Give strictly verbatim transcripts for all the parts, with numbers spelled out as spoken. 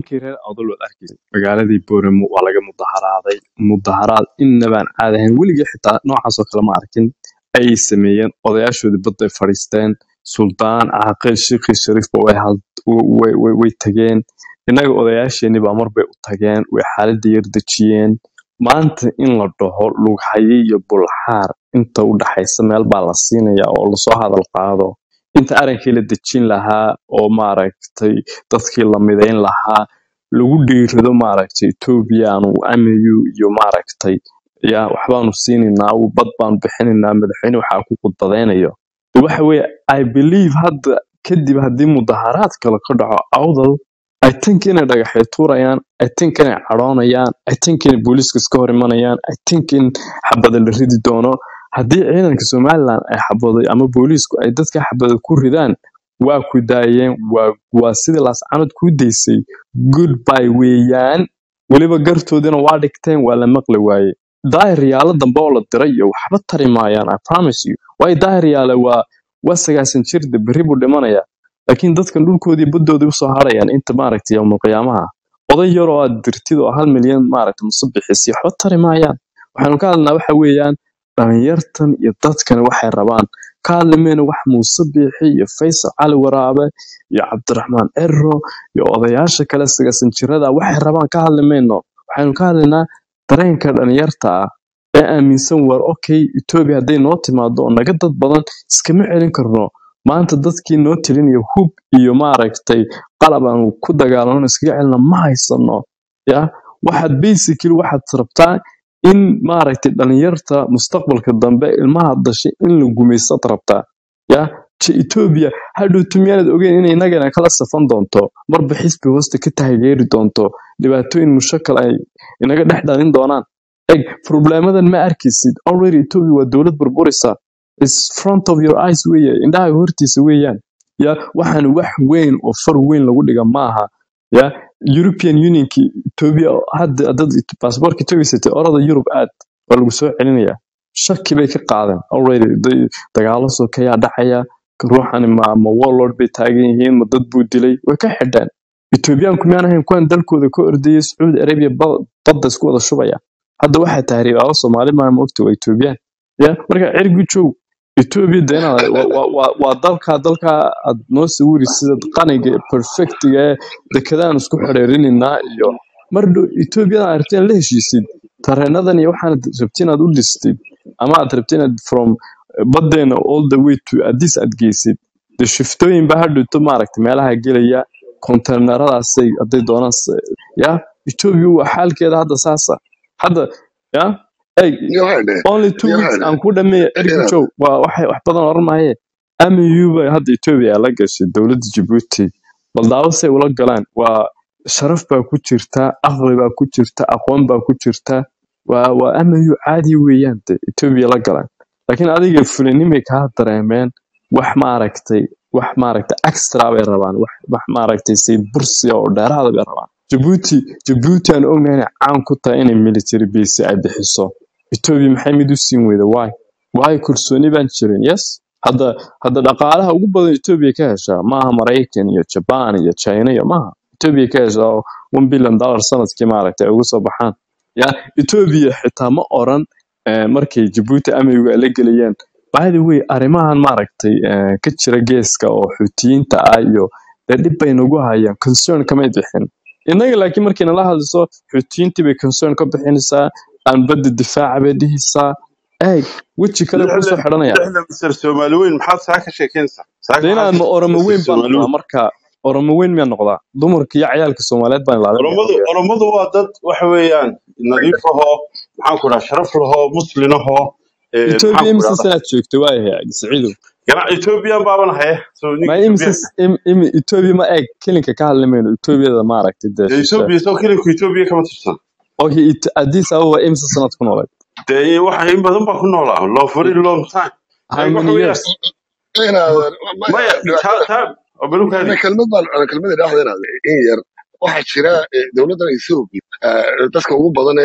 dareenkii reer awdal waad arkaysa magaaladii booramo waa laga mudaharaaday mudaharaad innabaan caadi ahayn weligii xitaa noocaas oo kale ma arkin ayay sameeyeen odayaashoodii badday fadhiisteen suldaan caaqil shiikhi shariifba way had- way way- way tageen innaga odayaasheenii baa marbay u tageen way xaaladda yar dejiyeen maanta in la dhaho lughaye iyo bulxaar inta u dhaxaysa meel baa la siinayaa oo lasoo hadal qaado inta arrinkii la dejin lahaa oo maaragtay dadkii la midayn lahaa lagu dhiirado maaragtay Ethiopia aanu amayu iyo maaragtay ya waxbaanu siinaynaa uu bad baanu bixinaynaa madaxweyne waxaa ku qudbadeynayo waxa weeye I believe hadda kadib haddii mudaharaad kale ka dhaco awdal I think inay dhagaxay tuurayaan I think inay cadhoonayaan I think inay booliiska iska hor imanayaan I think in xabada la ridi doono haddii ciidanka Somaliland ay xabaday ama booliisku ay dadka xabada ku ridaan waa ku daayeen waa waa sidii laascanood ku daysay goodbye weeyaan weliba gartoodina waa dhigteen waa la maqli waaye daahiryaalo dambe oo la diray iyo waxba tari maayaan I promise you way daahiryaale waa waa sagaasan jirda berri buu dhimanaya laakiin dadkan dhulkoodii baddoodii usoo harayaan inta maaragtay yawmal qiyaamaha oday yar oo aad dirtid oo hal milyan maaragtay musabixisi waxba tari maayaan waxaanu ka hadlaynaa waxa weeyaan dhalinyartan iyo dadkan waxay rabaan ka hadlimayna wax Muuse Biixi iyo Faysal Cali Waraabe iyo Cabdiraxmaan Erro iyo odayaasha kale sagaasan jirada waxay rabaan ka hadlimayno waxaanu ka hadlaynaa dareenka dhalinyarta ah ee aaminsan war okay Ethiopia hadday noo timaado oo naga dad badan iskama celin karno maanta dadkii noo tilinayo hub iyo maaragtay qalab aan ku dagaalano iskaga celina ma haysano ya waxaad basically waxaad rabtaa in maaragtay dhalinyarta mustaqbalka dambe ilmaha dhashay in la gumaysto rabtaa ya ci Ethiopia hadhow tumiyada ogeyn inay nagana kala safan doonto marba xisbi hoosta ka taageeri doonto dhibaatooyin mushakal ay inaga dhex dhalin doonaan eg problemadan ma arkaysid already Ethiopia waa dawlad burburaysa is front of your eyes weeye indhaha hortiisa weeyaan ya waxaan wax weyn oo far weyn lagu dhiga maaha ya European Union ki Ethiopia hadda dad passport Ethiopia sitay orada Europe aad waa lagu soo celinaya shaki bay ka qaadeen already day- dagaalo soo kaya dhacaya ruuxan ma ma warlord bay taagan yihiin ma dad buu dilay way ka xidheen Ethiopian kumiyaan ahayn kuwan dalkooda ka ordayay Saudi Arabia ba- badda isku wada shubaya hadda waxa taariikhda Soomaali ma moogto waa Ethiopian ya marka cirgu joog Ethiopia deena waa waa waa dalka dalka aad noo sawiri sida qaniga perfectiga dekadaan isku xiriirinina iyo mardo Ethiopia aad aragteen la heshiisid tareenadan iyo waxaan rabtiin aad u dhistid ama aad rabtiin aad from badeena all the way to Addis aad geysid de shiftooyin baa hadhowto maaragtay meelaha gelaya konteenaradaas ay haday doonaan s- ya Ethiopia waa xaalkeeda hadda saasa hadda ya ay يوهده only two weeks يوهده aan ku dhameeyay cirku إيه joog waa waxay wax badan oran maaye amayu bay hadda Ethiopia la gashay dawladda Djibouti bal daawasay ula galaan waa sharaf baa ku jirta aqli baa ku jirta aqoon baa ku jirta waa waa amayu caadi weeyaan de Ethiopia la galaan laakiin adiga fulinimay ka dareemeen wax ma aragtay wax ma aragtay extra bay rabaan wax wax ma aragtay si bursi oo dheeraad bay rabaan Djibouti Djibouti aan ognahay inay caan ku tahay inay military base ay bixiso Ethiopia maxay mid u siin weyda why why kursooni baan jirin yes hadda hadda dhaqaalaha ugu badan Ethiopia ka hesha maaha Mareykan iyo Japan iyo China iyo maaha Ethiopia ka hesha one billion dollar sanadkii maaragtay ay ugu soo baxaan ya Ethiopia xitaa ma oran eh, markay Djibouti amniga la geliyeen by the way arrimahan maaragtay eh, ka jira geeska oo xuutiyiinta ah iyo dee dhib bay nagu hayaan concern kama bixin inaga laakiin markii la hadlayso xuutiyiintii bay concern ka bixinaysaa aan badda difaaca bay dhihaysaa ay weji kale ku soo لحظة xiranaya لحظة مستر سومالوين محاد ساكا شيكينسا ساكا deena محاد ma oramo مستر weyn baan noqdaa سومالوين marka oramo weyn miyaa noqdaa dumarka iyo ciyaalka Soomaaliyeed baan ilaalinaya أرمضو marka أرمضو وادد وحويان نظيفه محاكو لا شرف له مسلمه Ethiopia محاكو imisa لا sanad joogtay waa yahay Saciido يعني إثيوبيا بابنا هي سو نيك ma imisa إثيوبيا im Ethiopia ma eeg kelinka ka hadlamayno Ethiopia da maaragtay de shisha إثيوبيا سو كيلو إثيوبيا كما تشتغل okay it- Addis Ababa imisa sanad ku noolay ده واحد يبغى ذنبه كنا لا لو فري لون تايم how أي many وحويان years هنا ما ما يا تا تا أقولك أنا هذه كلمة أنا كلمة اللي أحد هنا إيه ير واحد شراء دولة إثيوبيا تسكن أوروبا بدنا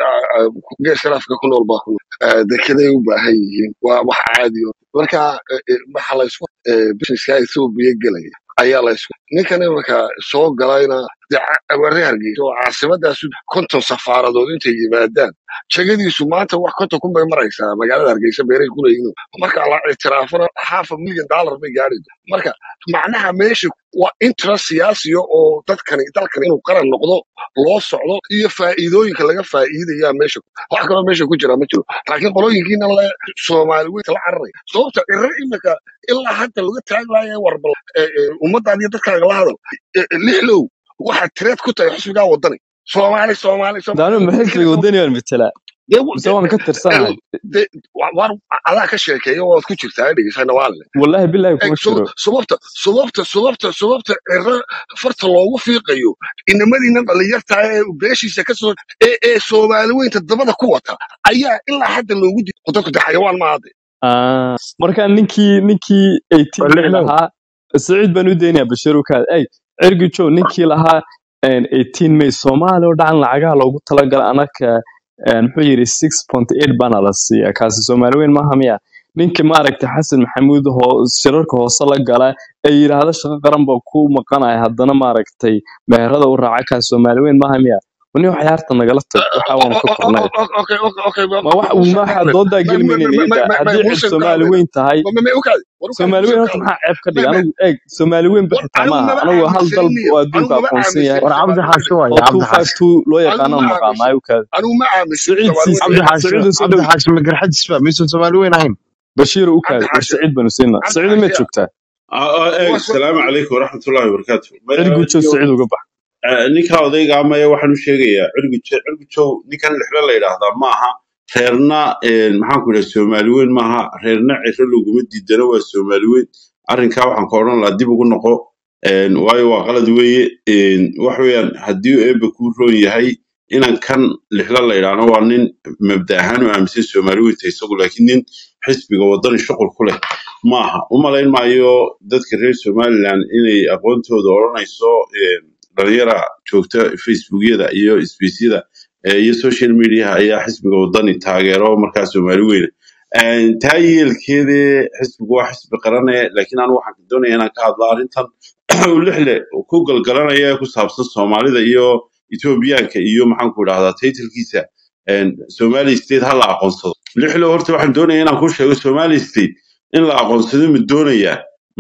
جاي شراء في كل البحر ده كده يبقى هي واحد عادي مركا محل يسوى بس إثيوبيا جلي ayaa la isku ninkan imanka soo galayna warre hargeysa oo caasimadaas konton safaaradood intay yimaadaan jagadiisu maanta wax konton kun bay maraysaa magaalada hargeysa beeray ku leeyihiin marka la ictiraafana half a million dollar bay gaari marka macnaha meesha waa interest siyaasiya oo dadkani dalkan inuu qaran noqdo loo socdo iyo faa'iidooyinka laga faa'iidayaa meesha wax kaloo meesha ku jira ma jiro laakiin qolooyinkiina le soomaali weyn la cararay sababta irar iminka ilaa hadda laga taaglaaya warbal ummaddan iyo dadkaaga la hadal lixlow waxaad tireed ku tahay xusbigaa wadani soomaali soomaali daanu soomaali maxay wadani aan matala mise waan ka tirsanahay waan adaa ka sheekeeyo waad ku jirtaa dhegeysana waa le wallahi billahi kuma jiro sababta sababta sababta sababta ciro farta loogu fiiqayo inamadiina dhalinyarta ee beeshiisa ka soo ee ee soomaali weynta dabada ku wata ayaa ilaa hadda loogu diiday dadku de xayawaan ma ahde ah marka ninkii ninkii eighteen may lixlow lahaa saciid baan u daynayaa bashir u kaad ay cirgijo ninkii lahaa eighteen may Soomaali oo dhacan lacagaha loogu talagalay anaka muxuu yiri six point eight bana la siiyaa kaasi Soomaali weyn maaha miya ninkii ma aragtay Xasan Maxamuud oo shirarka hoose la gala ay yiraahdo shaqo qaran baa ku maqanay haddana ma aragtay meherada u raaca kaasi Soomaali weyn maaha miya wani wax yaarta nagala tag waxa waan ka qornay okay okay okay ma wax uu ma xadooda gelmaynin ida hadii cid Soomaali weyn tahay Soomaali weyn horta maxaa ceeb ka dhigay anigu eeg Soomaali weyn bixita ma aha anigu hal dal oo adduunka aqoonsan yahay war cabdi xaashi waay oo cabdi two five xaashi two loo yaqaan maqaamayo ka anigu ma aaminsan Saciid Soomaali Siisi weyn cabdi xaashi Saciid soo cabdi dhow xaashi ma garxajis ba mise Soomaali weyn ahayn Bashir u kaad cabdi xaashi Saciid banu siina cabdi Saciid ma xaashi joogtaa eeg asalaamu calaykum waraxmatullaahi wabarakaatu cirgujo Saciid uga bax ninka odayga amaya waxaan u sheegayaa cirgujo cirgujow ninkan lixlo la yidhaahdaa maaha reerna maxaan ku idhaha soomaali weyn maaha reerna ciro laguma diidana waa soomaali weyn arrinkaa waxaan ka odhan lahaa dib ugu noqo waayo waa qalad weeye wax weeyaan haddii eebba kuu roon yahay inan kan lixlo la yidhaahno waa nin mabda ahaan u aaminsan soomaali weynta isagu laakiin nin xisbiga wadani shuqul ku leh maaha u malayn maayo dadka reer somaliland inay aqoontooda odhanayso dhalinyara joogta facebookyada iyo sbeysyada iyo social mediaha ayaa xisbiga wadani taageero markaa soomaali weyne taa yeelkeede xisbigu waa xisbi qarane laakiin anu waxaan doonaya inaan ka hadla arrintan uu lixle ku galgalanaya ee ku saabsan soomaalida iyo etoobiyaanka iyo maxaanku idhahdaa taytilkiisa somali state ha la aqoonsado lixle horta waxaan doonaya inaan ku sheego somali state in la aqoonsado ma doonayaa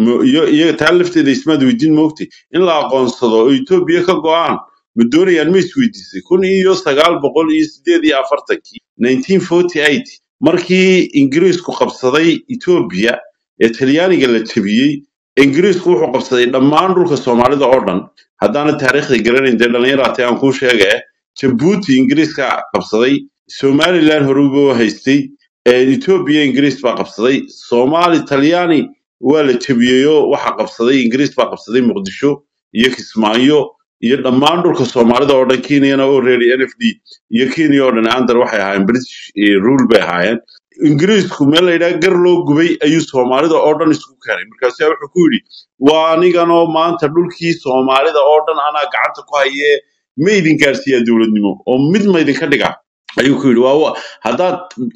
iyo taa lafteeda ismaad weydiin moogtay in la aqoonsado oo etoobiya ka go'aan ma doonayaan ma isweydiisay kun iyo sagaal boqol iyo sideed iyo afartankii nineteen forty eight markii ingiriisku qabsaday etoobiya ee talyaaniga la jebiyey ingiriisku wuxuu qabsaday dhammaan dhulka soomaalida oo dhan haddaana taariikhda garanayn dee dhallinyaraatay aan kuu sheega jabuuti ingiriiska qabsaday somaliland horuba haystay etoobiya ingiriis baa qabsaday soomaali talyaani waa la jebiyeyoo waxa qabsaday ingiriis baa qabsaday muqdisho iyo kismaayo iyo dhammaan dhulka soomaalida oo dhan kenyana oo reeri n f d iyo kenya oo dhan andar waxay ahaayeen british rule bay ahaayeen ingiriisku meel la yidhaha gar loo gubay ayuu soomaalida oo dhan isku keenay markaasa wuxuu ku yidhi waa aniganoo maanta dhulkii soomaalida oo dhan anaa gacanta ku hayee ma idin gaarsiiyaa dowladnimo oo mid ma idinka dhiga ayuu ku yidhi waa haddaad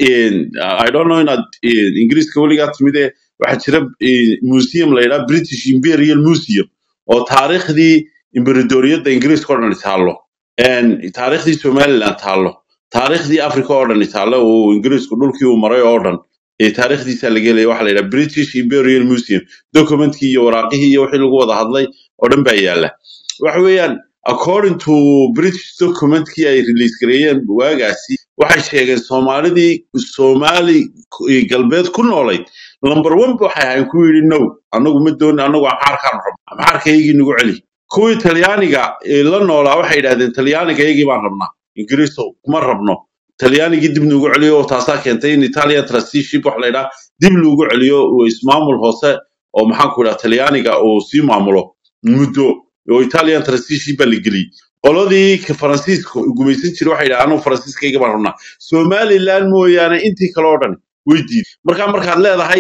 i don't know inaad ingiriiska weligaa timid ee waxaa jira museum la yidhaha british imperial museum oo taariikhdii imberadoriyadda ingiriiska oo dhan taallo taariikhdii somaliland taallo taariikhdii africa oo dhan taallo oo ingiriisku dhulkii uu maray oo dhan taariikhdiisa laga helaya waxa la yidhaha british imperial museum documentkii iyo waraaqihii iyo wixii lagu wada hadlay oo dhan baa yaalla waxa weeyaan according to british documentkii ay release gareeyeen waagaasi waxay sheegeen soomaalidii soomaali galbeed ku noolayd number one waxay ahayn ku yidhi no anagu ma dooni anagu axaarkaan rabno axaarkaygii nagu celi kuwii talyaaniga la noolaa waxay yidhahdeen talyaanigaygii baan rabnaa ingiriisow kuma rabno talyaanigii dib nuugu celiyo oo taasaa keentay in italian trusteeship wax la yidhaha dib loogu celiyo ismaamul hoose oo maxaanku idhaha talyaaniga uu sii maamulo muddo oo italian trusteeship baa la geliyey qoladii faransiiska gumaysan jiray waxay yidhaha anagu faransiiskayga baan rabnaa somaliland mooyaane intii kale oo dhan way diiday markaa markaad leedahay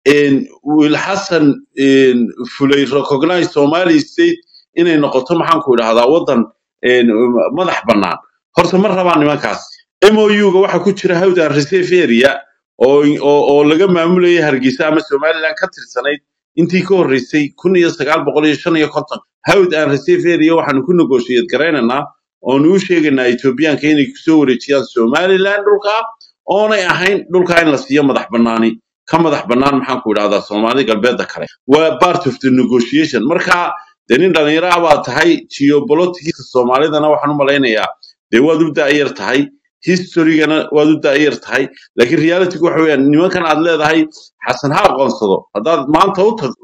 wiil xasan fulay recognize somali state inay noqoto maxaanku idhahdaa waddan madax bannaan horta ma rabaan nimankaas m o u ga waxa ku jira hawdan reserve area oo oo laga maamulayay hargeysa ama somaliland ka tirsanayd intii ka horreysay kun iyo sagaal boqol iyo shan iyo konton hawd aan receive area waxaanu ku negotiate garaynaynaa oonu u sheegaynaa etoobiyaanka inay kusoo wareejiyaan somaliland dhulka oonay ahayn dhulka in la siiyo madax bannaani ka madax bannaan maxaan ku idhahdaa soomaali galbeedda kale waa part of the negotiation marka dee nin dhallinyaro ah baa tahay geopoliticska soomaalidana waxaan u malaynayaa dee waad u da'yar tahay historygana waad u da'yar tahay laakiin realitygu waxa weeyaan nimankan aad leedahay xasan ha aqoonsado haddaad maanta u tag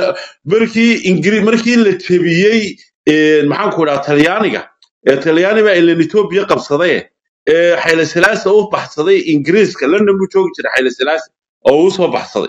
markii ingiri markii la jebiyey maxaan ku idhaha talyaaniga ee talyaani baa ilan etoobiya qabsaday ee xayla silaasa u baxsaday ingiriiska london buu joogi jiray xayla silaasa oo uu soo baxsaday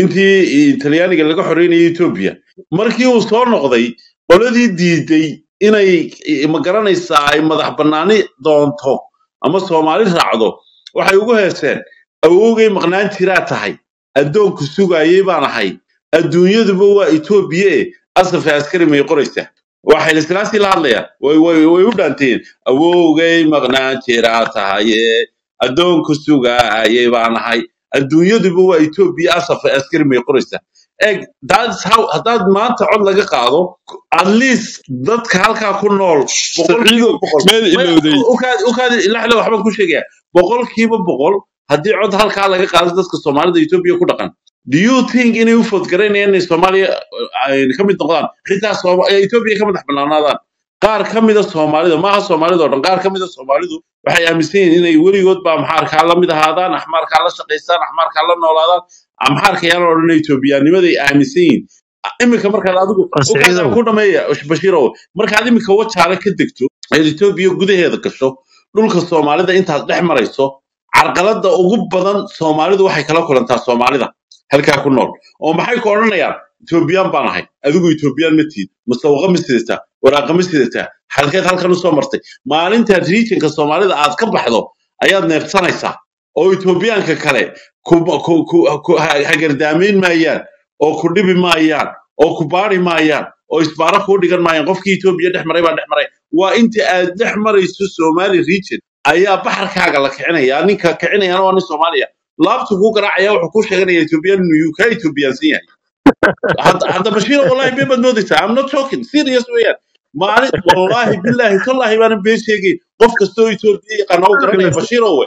intii talyaaniga laga xoreynayay etoobiya markii uu soo noqday qoladii diiday inay ma garanaysaa ay madax bannaani doonto ama soomaali raacdo waxay ugu heeseen awowgay maqnaan jiraa tahay addoonku sugayay baan ahay adduunyaduba waa etoobiya e asafka askari may qoraysaa waxay lislaasi la hadlayaan way way way u dhaanteen awowgay maqnaan jiraa tahay addoonku sugayay baan ahay adduunyaduba waa etoobiya asafka askari may qoraysaa eg that's how haddaad maanta cod laga qaado at least dadka halkaa ku nool boqolkiiba boqol meel ilowday ukaad ukaad ilaxla waxbaan ku sheegaya boqolkiiba boqol haddii cod halkaa laga qaado dadka soomaalida etoobiya ku dhaqan do you think inay u fodgaraynayaan inay soomaaliya ay ka mid noqdaan xitaa etoobiya ka madax bannaanaadaan qaar ka mida soomaalida maaha soomaalida oo dhan qaar ka mida soomaalidu waxay aaminsan yihiin inay weligood baa maxaarkaa la mid ahaadaan axmaarkaa la shaqaystaan axmaarkaa la noolaadaan axmaarka yaan oo dhan etoobiyaanimaday aaminsan yihiin iminka markaad adigu ukaadaan ku dhameeya bashiirow markaad iminka wajaale ka degto eed etoobiya gudaheeda gasho dhulka soomaalida intaad dhex marayso carqaladda ugu badan soomaalidu waxay kala kulantaa soomaalida halkaa ku nool oo maxay ku odhanayaan etoobiyaan baan ahay adigu etoobiyaan ma tiid musawaqa ma sidataa waraaqa ma sidataa halkeed halkan u soo martay maalintaad regionka soomaalida aad ka baxdo ayaad neefsanaysaa oo etoobiyaanka kale hagardaamayn maayaan oo ku dhibi maayaan oo ku baari maayaan oo isbaara kuu dhigan maayaan qofkii etoobiya dhex maray baa dhex maray waa inta aad dhex marayso somali region ayaa baxarkaaga la kicinaya ninka kicinayana waa nin soomaaliya laabtu kuu garaacaya wuxuu kuu sheeganaya etoobiyaan inuu ka etoobiyaansan yahay hadda bashiir wallahi been baad moodaysaa i'm not joking serious weeyaan maalin wallahi billahi tallahi baanan been sheegay qof kastoo etoobiya yaqaana u garanaya bashiir owe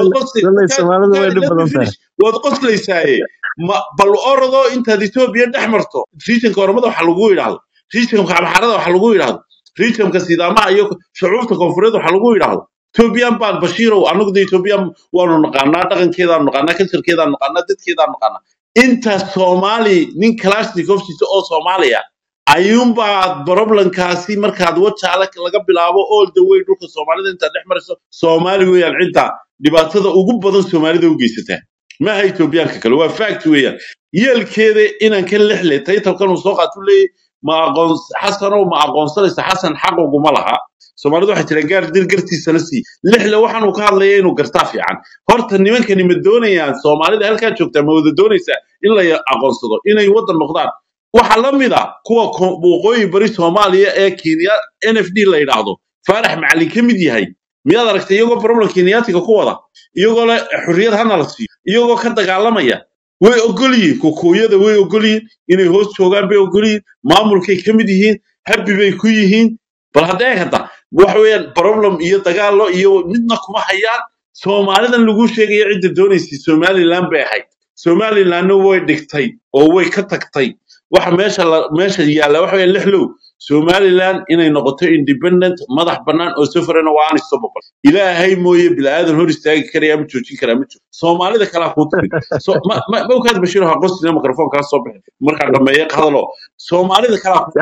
waad qoslaysaaye bal orado intaad etoobiya dhex marto regionka oromada waxa lagu yidhaahdo regionka amxaarada waxa lagu yidhaahdo regionka sidaamaha iyo shucuubta koonfureed waxa lagu yidhaahdo etoobiyan baan bashiirow anagu de etoobiyan waanu naqaanaa dhaqankeedaanu naqaanaa kasarkeedaanu naqaanaa dadkeedaanu naqaanaa inta soomaali nin kalashnikovsiisa oo soomaaliya ayuunbaa problemkaasi markaad wajaale laga bilaabo all the way dhulka soomaalida intaad dhex marayso soomaali weeyaan cidda dhibaatada ugu badan soomaalida u geysataa maaha etoobiyaanka kale waa fact weeyaan yeelkeeda inaan ka lexle taytalkan uu soo qaatu leeyay ma aqoon xasanow ma aqoonsanaysa xasan xaq uguma laha soomaalidu waxay tiraan gaar dir gartiisana sii lixle waxaanu ka hadlaya inuu gartaa fiican horta nimankani ma doonayaan soomaalida halkaa joogtaa ma wada doonaysaa in la aqoonsado inay waddan noqdaan waxa la mid ah kuwa waqooyi bari soomaaliya ee kenya n f d la yidhaahdo faarax macalin ka mid yahay miyaad aragtay iyagoo problem kenyaatiga ku wada iyagoo le xurriyad hana la siiyo iyagoo ka dagaalamaya way ogol yihiin kukuuyada way ogol yihiin inay hoos joogaan bay ogol yihiin maamulkay ka mid yihiin habbi bay ku yihiin bal hadda eeg hadda waxa weeyaan problem iyo dagaallo iyo midna kuma hayaan soomaalidan lagu sheegayo cidda doonaysay somaliland bay ahayd somalilandna way dhigtay oo way ka tagtay waxa meesha meesha yaalla waxa weeyaan lixlow somaliland inay noqoto independent madax bannaan oo safarana waa aan istoboqol ilaahay mooye bilaadan hor istaagi karaya ma joojin karaa ma jiro soomaalida kalaa kuu timid ma okaad bashiiro ha qosina mikrofoonkaa soo bixin markaa dhameeye hadalo soomaalida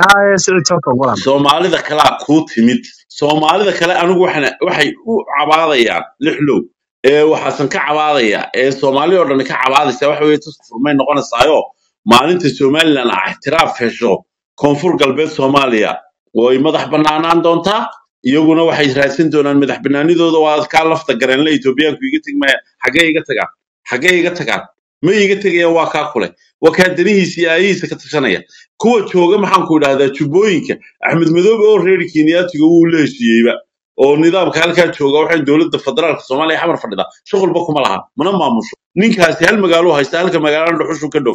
kalaa soomaalida kalaa kuu timid soomaalida kale anigu waxay u cabaadayaan lixlow ee waxaasan ka cabaadayaa ee soomaali oo dhan ka cabaadaysaa waxa weeye tusku furmay noqonaysaayo maalinta somaliland ah ixtiraaf hesho koonfur galbeed soomaaliya way madax bannaanaan doontaa iyaguna waxay raadsan doonaan madax bannaanidooda waa kaa lafta gareenle etoobiyaanku iga tegmaya xaggee iga tagaan xaggee iga tagaan ma iga tegayaan waa kaa kule waa kaa danihiisa iyo aayihiisa ka tashanaya kuwa jooga maxaan ku idhahdaa jubbooyinka axmed madoobe oo reer kenyaatiga wuu la heshiiyeyba oo nidaamka halkaa jooga waxay dowladda federaalka soomaaliya xamar fadhida shuqulba kuma laha mana maamusho ninkaasi hal magaalo haysta halka magaalada dhuxushu ka dhoofsadaa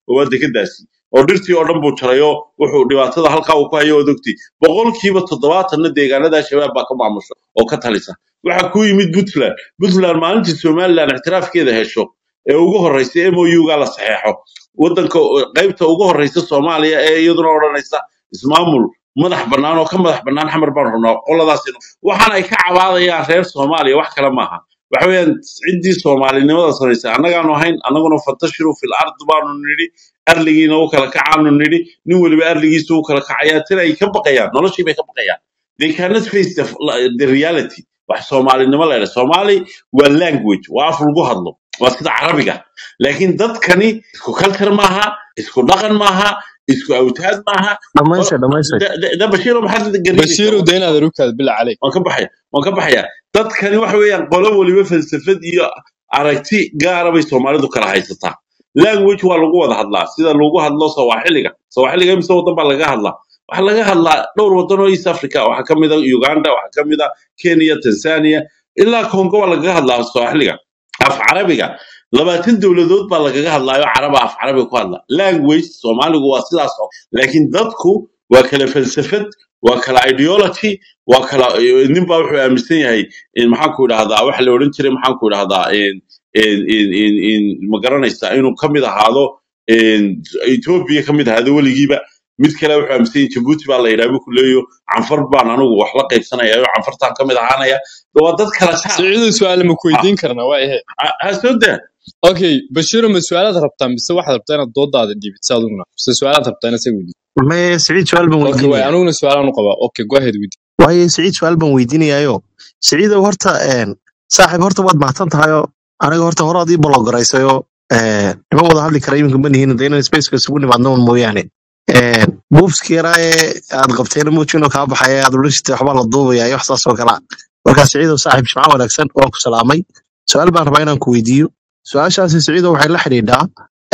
oo waa dekedaasi oo dhirtii oo dhan buu jarayo wuxuu dhibaatada halkaa uu ku hayo oo dogti boqolkiiba toddobaatan deegaanada shabaab baa ka maamusha oo ka talisa waxa ku yimid Puntland Puntland maalintii Somaliland ixtiraafkeeda hesho ee ugu horeysay M O U-ga la saxeexo wadanka qaybta ugu horeysa Soomaaliya ee iyaduna oranaysa ismaamul madax banaan oo ka madax banaan xamar baan rabnaa qoladaas waxaan ay ka cabaadayaan reer Soomaaliya wax kale maaha waxa weeyaan cidii Soomaalinimada sareysa annagaanu ahayn annaguna fatashiru fil ard baanu niri arligiina oo kala kacaanu niri nin waliba arligiisa uu kala kacaya tiray ka baqayaan noloshii bay ka baqayaan they cannot face the, the reality wax Soomaalinimo leeyahay Soomaali waa language waa af lagu hadlo waa sida Carabiga laakiin dadkani isku culture maaha isku dhaqan maaha isku awtaad maaha dhamaysay dhamaysay da Bashiir maxaad garinaysaa Bashiir deena darukaad bil calay waan ka baxaya waan ka baxaya dadkani waxa weeyaan qolo waliba falsafad iyo aragti gaar ah bay Soomaalidu kala haysataa language waa lagu wada hadlaa sida lagu hadlo Soomaaliga Soomaaliga mise wadan baa laga hadlaa waxa laga hadlaa dhowr wadan oo East Africa waxa kamid ah Uganda waxa kamid ah Kenya Tanzania ilaa Congo waa laga hadlaa Soomaaliga af Carabiga labaatan dawladood baa laga hadlaayo Carab af Carabi ku hadla language Soomaaligu waa sidaas laakiin dadku waa kala falsafad waa kala ideology waa kala nin baa wuxuu aaminsan yahay in maxaan ku idhaahdaa wax la oran jiray maxaan ku idhaahdaa in in in in ma garanaysaa inuu kamid ahaado in Ethiopia kamid ahaado waligiiba mid kale wuxuu aaminsan yahay Djibouti baa la yiraahdo ku leeyo canfar baan anigu wax la qaybsanayaa canfartaan kamid ahaanaya waa dad kala taa Saciid su'aal ma ku weydiin karnaa waa ehe asooda okay Bashiir ma su'aalaad rabtaa mise waxaad rabtaa inaad doodaada dhibitsaad una mise su'aalaad rabtaa inaad soo weydiiso ma Saciid su'aal ban okay way weydiinaya anuguna su'aalaan u qabaa okay go ahead weydiin waaye Saciid su'aal ban weydiinayayo Saciid horta een saaxiib horta waad mahadsan tahay aniga horta hore adii blog garaysayo ee ima wada hadli kara iminka banihiin deena space-ka isugu nimaadno mooyaane ee buufskiira ee aad qabteen muujino ka baxay aad ulishta waxba la duubaya wax saas oo kala marka Saciid saaxiib shimca wanaagsan oo ku salaamay su'aal baan rabaa inaan ku weydiiyo su'aashaasi Saciid waxay la xiriirtaa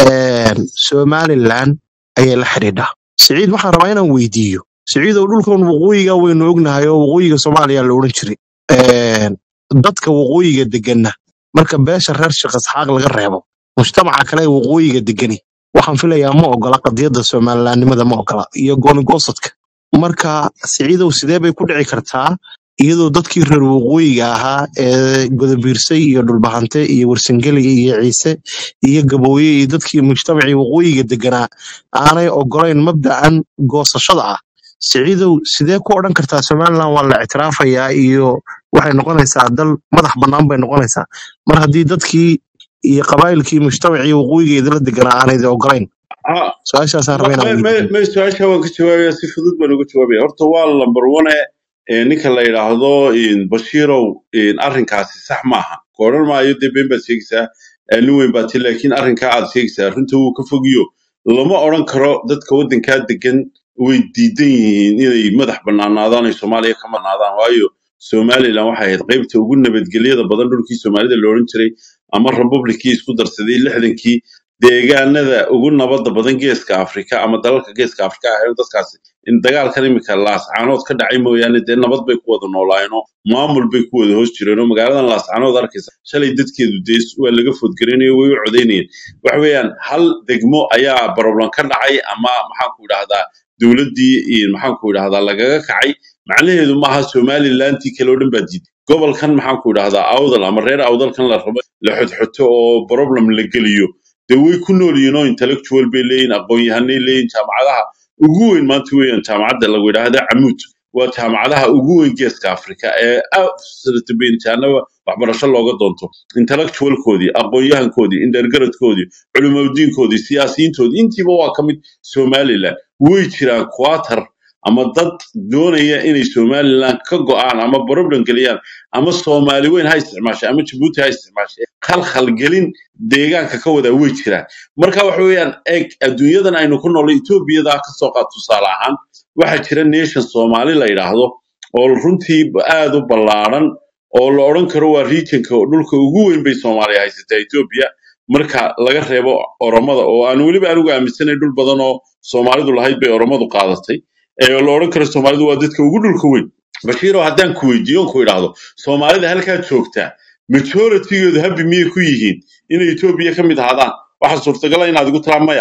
ee Somaliland ayay la xiriirtaa Saciid waxaan rabaa inaan weydiiyo Saciid oo dhulkan waqooyiga waynu ognahay oo waqooyiga Soomaaliya la oran jiray ee dadka waqooyiga deganna marka beesha reer shaqas xaq laga reebo mujtamaca kale ee waqooyiga degani waxaan filayaa ma ogola qadiyada Somalilandnimada ma ogola iyo gooni goosadka marka Saciid oo sidee bay ku dhici kartaa iyadoo dadkii reer waqooyiga ahaa ee godobiirsay iyo dhulbahante iyo warsangeli iyo ciise iyo gabooye iyo dadkii mujtamacii waqooyiga deganaa aanay ogolayn mabda'an goosashada ah Saciid oo sidee ku oran kartaa Somaliland waa la ictiraafayaa iyo waxay noqonaysaa dal madax bannaan bay noqonaysaa mar haddii dadkii iyo qabaa'ilkii mujtamacii waqooyigeeda la deganaa aanay ogolayn ah su'aashaas aan rabaa ma inaan ma weydiiyo ma su'aasha waan ka jawaabaya si fudud baan uga jawaabaya horta waa number one ee ninka la yiraahdo in Bashiirow in arrinkaasi sax maaha kooran maayo dib in baad sheegaysaa ee nin weyn baad laakiin arrinka aad sheegaysaa runta uu ka fogiyo lama oran karo dadka wadanka degan way diidan yihiin inay madax bannaanaadaan ay Soomaaliya ka manaadaan waayo Somaliland waxay ahayd qaybta ugu nabadgelyada badan dhulkii Soomaalida la oran jiray ama republikii isku darsaday lixdankii deegaanada ugu nabadda badan geeska Afrika ama dalalka geeska Afrika ah dadkaasi in dagaalkan imika laascaanood ka dhacay mooyaane dee nabad bay ku wada noolaayeen maamul bay ku wada hoos jireen magaaladan laascaanood arkaysa shalay dadkeedu dees waa laga fodgarinayo way u codeynayeen wax weeyaan hal degmo ayaa problem ka dhacay ama maxaan ku idhaahdaa dawladdii iyo maxaan ku idhaahdaa lagaga kacay macnaheedu maaha Somalilandtii kale oo dhan baa diiday gobolkan maxaan ku idhaahdaa awdal ama reer awdalkan la rabo la xodxoto oo problem la geliyo de way ku nool yihiin oo intellectual bay leeyihiin aqoon-yahanay leeyihiin jaamacadaha ugu weyn maanta weeyaan jaamacadda lagu yidhaahdo Camuud waa jaamacadaha ugu weyn geeska Afrika ee afsirtabeentaanaba waxbarasho looga doonto intellectualkoodii aqoon-yahankoodii indhergaradkoodii culimadiinkoodii siyaasiyiintoodii intiiba waa ka mid Somaliland way jiraan quarter ama dad doonaya inay Somaliland ka go'aan ama problem galiyaan ama Soomaali weyn ha isticmaashay ama Djibouti ha isticmaashay khalkhal gelin deegaanka ka wada way jiraan marka waxa weeyaan eeg adduunyadan aynu ku nool Ethiopia ka soo qaad tusaale ahaan waxa jira nation Soomaali la yiraahdo oo runtii aad u ballaaran oo la oran karo waa regionka dhulka ugu weyn bay Soomaaliya haysatay Ethiopia marka laga reebo Oromada oo aan waliba anigu aaminsanay dhul badan oo Soomaalidu lahayd bay Oromadu qaadatay ee la oran karo Soomaalidu waa dadka ugu dhulka weyn Bashiiro haddaan ku weydiiyo ku idhaahdo Soomaalida halka joogta majority-goodu habi miyay ku yihiin in Ethiopia ka mid ahaadaan waxa suurtagal ah inaad ugu tiraamaya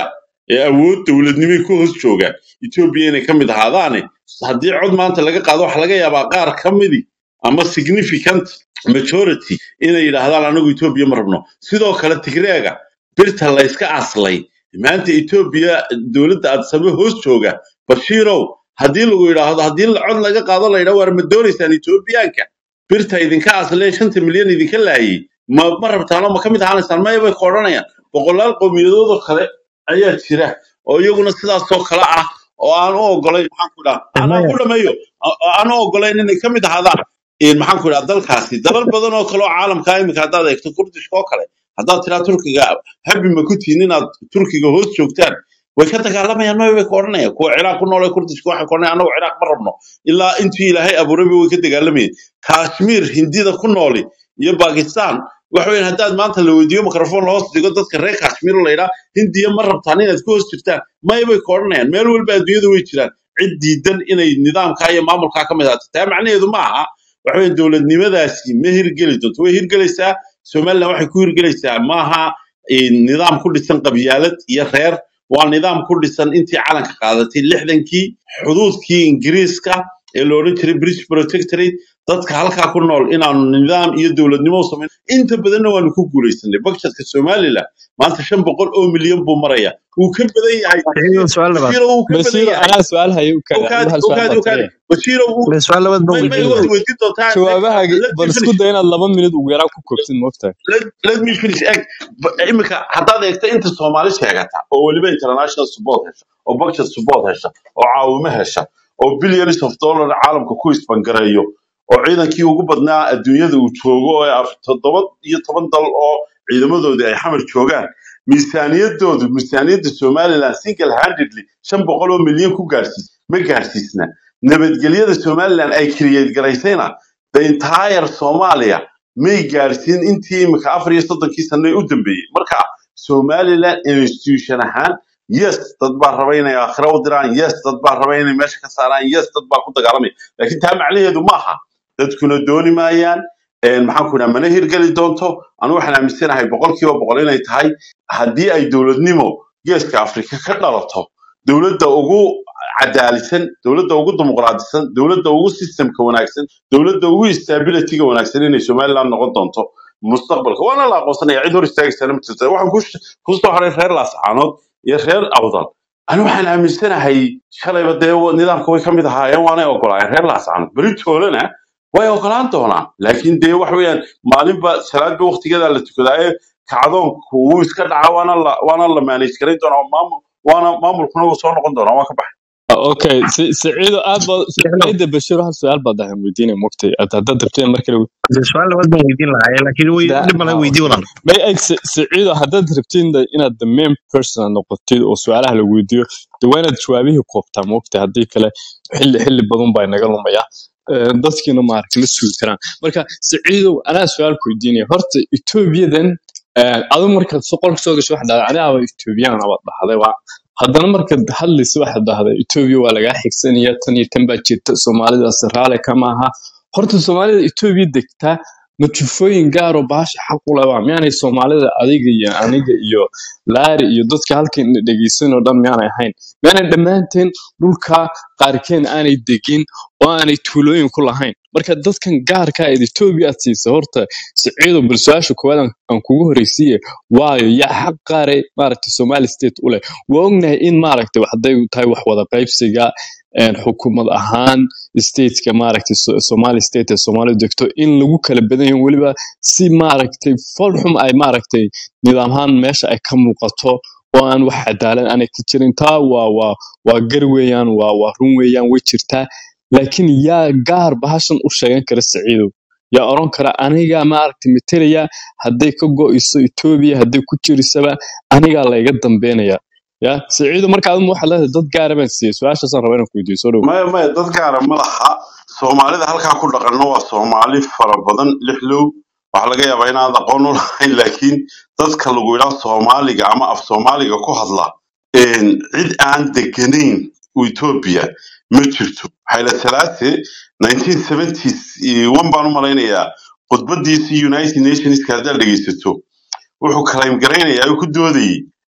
ee awood dowladnimay ku hoos joogaan etoobiya inay ka mid ahaadaane haddii cod maanta laga qaado waxa laga yaabaa qaar ka midi ama significant majority inay yidhaahdaan anagu etoobiya ma rabno sidoo kale tigreega birta layska aslay maanta etoobiya dowladda adsame hoos jooga bashiirow haddii lagu yidhaahdo haddii cod laga qaado la yidhaha waar ma doonaysaan etoobiyaanka birta idinka aslee shanta milyan idinka laayay ma ma rabtaanoo ma ka mid ahaanaysaan maya bay ka odhanayaan boqolaal qowmiyadoodoo kale ayaa jira oo iyaguna sidaasoo kale ah oo aan u ogolayn maxaan ku dhaha anaa maya ku dhameeyo aan u ogolayn inay ka mid ahaadaan maxaan ku dhaha dalkaasi dalal badan oo kale oo caalamka iminka haddaad eegto kurdishka oo kale haddaad tiraa turkiga habi ma ku tihin inaad turkiga hoos joogtaan way ka dagaalamayaan maya bay ka odhanayaan kuwa ciraaq ku nool ee kurdishka waxay ka odhanayaan annagu ciraaq ma rabno ilaa intii ilaahay abuurayba way ka dagaalamayeen kashmir hindida ku nooli iyo bakistan waxa weyn haddaad maanta la weydiiyo mikrofon la hoos dhigo dadka reer kashmir la yidhaa hindiya ma rabtaan inaad ku hoos jirtaan maya bay ka odhanayaan meel walba adduunyada way jiraan cid diidan inay nidaamkaa iyo maamulkaa ka mid ahaato taa macnaheedu ma aha waxa weyn dowladnimadaasi ma hirgeli doonto way hirgelaysaa somaliland waxay ku hirgelaysaa maaha nidaam ku dhisan qabyaalad iyo reer waa nidaam ku dhisan intii calanka qaadatay lixdankii xuduudkii ingiriiska ee la odhan jiray british protectorate dadka halkaa ku nool inaanu nidaam iyo dowladnimo u samayn inta badanna waanu ku guulaysanay budgetka somaliland maanta shan boqol oo milyan buu maraya wuu ka badan yahay Siciidow su'aal labaad bashiiro wuu ka badan basiir yahay anaa su-aal hayo u kaada okaadi hal su-aal okaadi baa okaadi tagaya bashiiro wuu Bal su'aal labaad baan may may weydiin waad lahaa weydiin doontaa let jawaabahaagi let bal me isku finish day inaad laba minid ugu yaraan ku kobtid moogtahay let, let me finish egg imika haddaad eegto inta soomaali sheegata oo weliba international support hesha oo budget support hesha oo caawimo hesha oo billions of dollar caalamka ku isbangareeyo oo ciidankii ugu badnaa adduunyada uu joogo oo af toddoba iyo toban dal oo ciidamadoodii ay xamar joogaan miisaaniyadoodu miisaaniyadda somaliland single handedly shan boqol oo milyan ku gaarsiis ma gaarsiisna nabadgelyada somaliland ay create garaysayna the entire Somalia may gaarsiin intii imika afar iyo soddonkii sano u dambeeyey marka somaliland institution ahaan yes dad baa raba inay aakhira u diraan yes dad baa raba inay meesha ka saaraan yes dad baa ku dagaalamaya laakiin taa macnaheedu maaha dadkuna dooni maayaan maxaan ku dhaha mana hirgeli doonto anu waxaan aaminsanahay boqolkiiba boqol inay tahay haddii ay dowladnimo geeska afrika ka dhalato dowladda ugu cadaalisan dowladda ugu dimuqraadisan dowladda ugu systemka wanaagsan dowladda ugu stabilityga wanaagsan inay somaliland noqon doonto mustaqbalka waana la aqoonsanaya cid hor istaagaysana ma jirto waxaan ku soo haray reer laascaanood iyo reer awdal anu waxaan aaminsanahay shalayba dee nidaamka way ka mid ahaayeen waanay ogolaayeen reer laascaanood beritoolena way ogolaan doonaan laakiin dee wax weeyaan maalinba salaadba waqtigeeda la tukadaaye kacdoonku wuu iska dhaca waana la waana la manage garayn doonaa maamul waana maamulkuna wuu soo noqon doonaa waa ka baxay okay si- siciido aad ba ciida bashir hal su-aal baad dahan weydiinay moogtay haddaad rabteen markale Bal su'aal labaad baan weydiin lahaa laakiin way da dhib male ha weydii okay walaal may eg Si- siciido haddaad rabtiin da- inaad the main person aad noqotid oo su-aalaha la weydiiyo de waa inaad jawaabihii koobtaa moogtay haddii kale xilli xilli badan baa inaga lumaya Eh, dadkiina maaragtay ma sugi karaan marka siciidow anaa su-aal ku weydiinaya horta etoobiyadan adu markaad so qolka soo gasho waxaad dhahday anigaaba etoobiyaan abaad dhahday waa haddana markaad hadlaysa waxaad dhahday etoobiya waa lagaa xigsanaya tan iyo tan baa jirta soomaalidaas raale kama aha horta soomaalida etoobiya degtaa ma jufooyin gaaroo baasha xaq u leh waa miyaanay soomaalida adiga iyo aniga iyo laari iyo dadka halkan dhegeysan oo dhan miyaanay ahayn miyaanay dhammaanteen dhulka qaarkeen aanay degin oo aanay tuulooyin ku lahayn marka dadkan gaarka ah ee etoobiya aad siisa horta siciido bal su-aasha koowaad aan aan kugu horeysiiye waayo yaa xaq qaare maaragtay somali state u leh waa ognahay in maaragtay hadday tahay wax wada qaybsiga een, xukuumad ahaan stateka maaragtay So- somali state ee soomaalidu degto in lagu kala badan yahay weliba si maaragtay foolxum ay maaragtay nidaam ahaan meesha ay ka muuqato oo aan wax cadaalad aanay ka jirin taa waa waa waa gar weeyaan waa waa run weeyaan way jirtaa laakiin yaa gaar bahashan u sheegan kara siciidow yaa oran kara aniga maaragtay metelaya hadday ka go'iso etoobiya hadday ku jirisaba anigaa layga dambeynaya ya siciidow marka aduma waxaad leedahay dad gaara baan siiyey su-aashaasaan rabaa inaan ku weydiiyo soo dhow maya maya dad gaara ma laha soomaalida halkaa ku dhaqanno waa soomaali fara badan lixlow waxaa laga yaabaa inaad aqoon u lahayn laakiin dadka lagu yidhaa soomaaliga ama af soomaaliga ku hadla een, cid aan deganayn etoobiya ma jirto xayla salaase nineteen seventies one baan u malaynayaa khudbadiisii united nationska haddaad dhegeysato wuxuu claim garaynayaa uu ku doodayey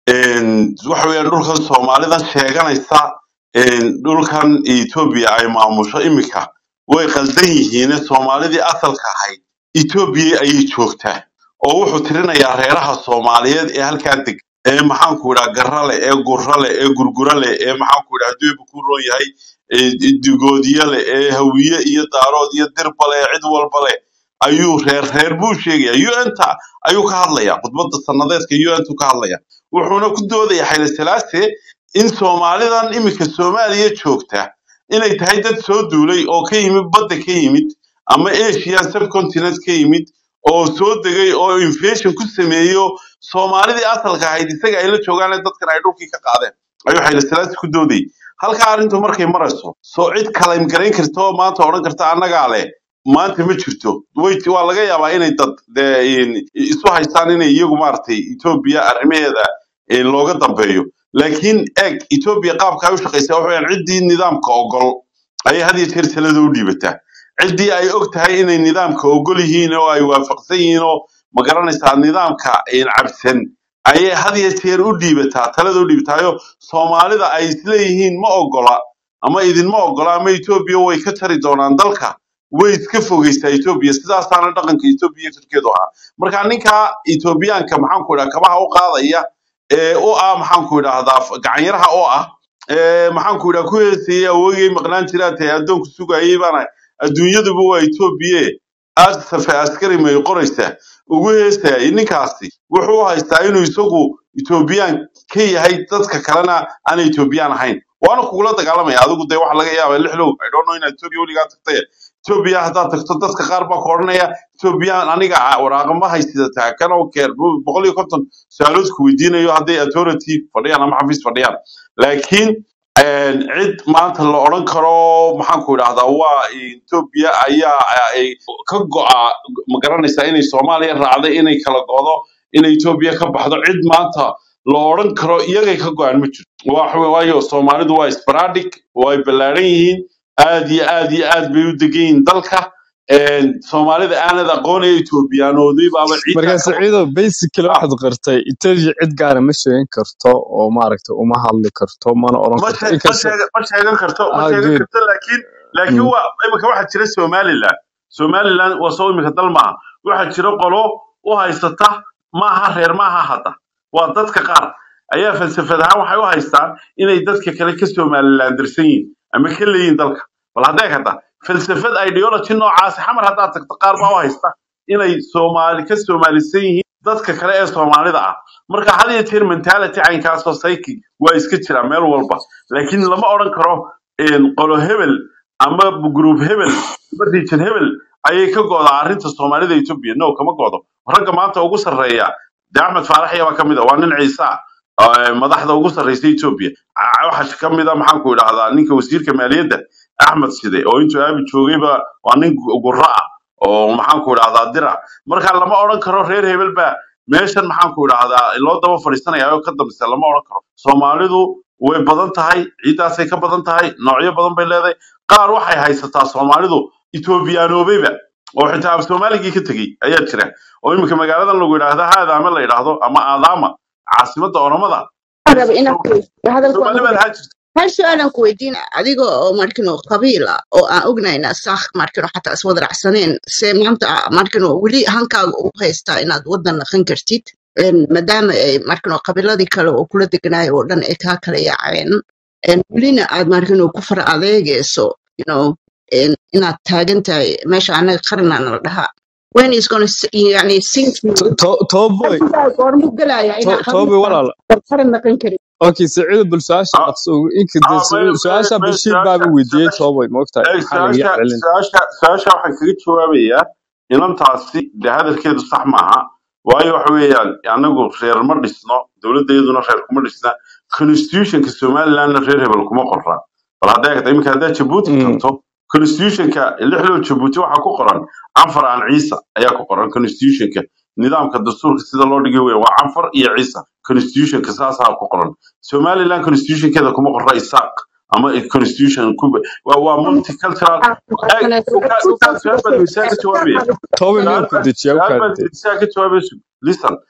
een waxa weeyaan dhulkan Soomaalida sheeganaysa een dhulkan Ethiopia ay maamusho imika way qaldan yihiin Soomaalidii asalka ahayd Ethiopia ayay joogtaa oo wuxuu tirinayaa reeraha Soomaaliyeed ee halkaan deg ee maxaan ku idhaa garale ee gurale ee gurgurale ee maxaan ku idhaa duuba ku roon yahay ee digoodiyale ee hawiye iyo daarood iyo dirbale cid walba leh ayuu reer reer buu sheegaya U N ta ayuu ka hadlayaa khudbadda sanadeedka U N tu ka hadlaya wuxuuna ku doodaya Hayle Selassie in Soomaalidan imika Soomaaliya joogta inay tahay dad soo duulay oo ka yimid badda ka yimid ama Asia subcontinent ka yimid oo soo degay oo invasion ku sameeyo Soomaalidii asalka ahayd isaga ay la joogaan dadkan ay dhulkii ka qaadeen ayuu Hayle Selassie ku dooday halka arrintu markay marayso soo cid kale im garan karto maanta oran karta annaga leh maanta ma jirto way waa laga yaabaa inay dad de- isu haystaan inay iyagu maartay Ethiopia arrimaheeda ee looga dambeeyo laakiin eeg Ethiopia qaabka ay u shaqeysaa waxa weeyaan ciddii nidaamka ogol ayay had iyo jeer talada u dhiibataa ciddii ay og tahay inay nidaamka ogol yihiin oo ay waafaqsan yihiin oo ma garanaysaa nidaamka een cabsan ayay had iyo jeer u dhiibataa talada u dhiibtaayo Soomaalida ay isleeyihiin ma ogola ama idinma ogola ama Ethiopia way ka tari doonaan dalka way iska fogeysaa Ethiopia sidaasaana dhaqanka Ethiopia shirkeedu ahaa marka ninka Ethiopiaanka maxaan ku idhaa kabaha u qaadaya ee oo ah maxaan ku idhaahdaa gacan yaraha oo ah ee maxaan ku idhaa ku heesayay awoogay maqnaan jiraa tahay addoonku sugayay baana adduunyaduba waa Ethiopia aad safa askari may qoraysa ugu heesayay ninkaasi wuxuu haystaa inuu isagu Ethiopian ka yahay dadka kalena aan Ethiopian ahayn waana kugula dagaalamaya adigu de waxa laga yaabaa lixlow I don't know in Ethiopia weligaa tagtay Ethiopia haddaad tagto dadka qaar baa ka odhanaya Ethiopia aniga waraaqa ma haysidataa kan oo keer boqol iyo konton su'aalood ku weydiinayo hadday authority fadhiyaan ama xafiis fadhiyaan laakiin een cid maanta la oran karo maxaan ku idhaahdaa waa Ethiopia ayaa ay ka go'a ma garanaysaa inay Soomaaliya raacday inay kala go'do inay Ethiopia ka baxdo cid maanta la oran karo iyagay ka go'an ma jirto wax waayo Soomaalidu waa sporadic way ballaaran yihiin aad iyo aad iyo aad bay u degan yihiin dalka een Soomaalida aanad aqoon ee Ethiopianoodii baaba ciidda marka ka saciido basically waxaad qartay Ethiopia cid gaar ah ma sheegan karto oo maaragtay uma hadli karto mana oran ma karto sheeg ma inkasta sheeg ma sheegan karto ma ah sheegan good karto laakiin laakiin mm. waa imika waxa jira Somaliland Somaliland waa soo imika dal maaha waxa jira qolo u haysata maaha reer maaha hadda waa dadka qaar ayaa falsafad ahaan waxay u haystaan inay dadka kale ka Somaliland dirsan yihiin ama ka leeyihiin dalka bal hadday hadda falsafad ideology noocaas xamar haddaad tagto qaar baa u haysta inay Soomaali ka Soomaalisan yihiin dadka kale ee Soomaalida ah marka had iyo jeer mentality caynkaas oo psyche waa iska jira meel walba laakiin lama oran karo een qolo hebel ama group hebel ama region hebel ayay ka go'daa arrinta Soomaalida Ethiopia no kama go'do ragga maanta ugu sarreeya de Ahmed Faarax ayaa ka mid ah waa nin Ciise ah oo madaxda ugu sarreysa Ethiopia Aa, waxa ka mid ah maxaan ku idhaahdaa ninka wasiirka maaliyadda Ahmed Side oo intuu aabi joogayba waa nin gurra ah oo maxaan ku idhaahdaa dira marka lama oran karo reer hebel ba meeshan maxaan ku idhaahdaa loo daba fadhiisanaya oo ka dambaysa lama oran karo Soomaalidu way badan tahay ciidaasay ka badan tahay noocyo badan bay leedahay qaar waxay haysataa Soomaalidu Ethiopianoobeyba oo xitaa af Soomaaligii ka tagay ayaa jira oo imika magaaladan lagu yiraahdo haada ama la yiraahdo ama aadaama caasimadda oromada raba inaad ku hadalku Soomaali baa lahaa jirta hal su'aalan ku weydiin adiga oo markino qabiila oo aan ognayna sax markino xataa is wada racsaneen see maanta markino weli hankaaga u haystaa inaad wadan naqan kartid een maadaama ay markino qabiiladii kale oo kula deganaayo oo dhan ay kaa kala yaaceen een welina aad markino ku fara adeegayso you know een inaad taagan tahay meesha anaga qaranana la dhahaa when is going to yani sink you toboy goormu galaya inaa toboy qabiilka walaal qaran naqan karin okay saciido bal su'aasha ah dhaqso inka de ah meel su'aasha meel Bashiir su'aasha baa weydiiyay su'aasha toboy ma ogtahay ee maxaa laga su'aasha celin su'aasha su'aasha waxaan kaga jawaabayaa inantaasi de hadalkeedu sax maaha waayo waxa weeyaan anagu reer ma dhisno dowladdeeduna reer kuma dhisna constitutionka Somalilandna reer hebel kuma qorra bal hadday ka imika hadday Djibouti mm. tagto constitutionka lixlo Djibouti waxa ku qoran Anfar aan Ciise ayaa ku qoran constitutionka nidaamka dastuurka sida loo dhigay weeye waa Anfar iyo Ciise constitutionka saas ah ku qoran Somaliland constitutionkeeda kuma qorra Isaaq ama constitution ku waa waa multicultural ay uka uka su'aal baa weydiisaa ka jawaabaya toboy meel su'aal ku baa dejiyaa u su'aal baa kaadintay weydiisaa ka jawaabayso listen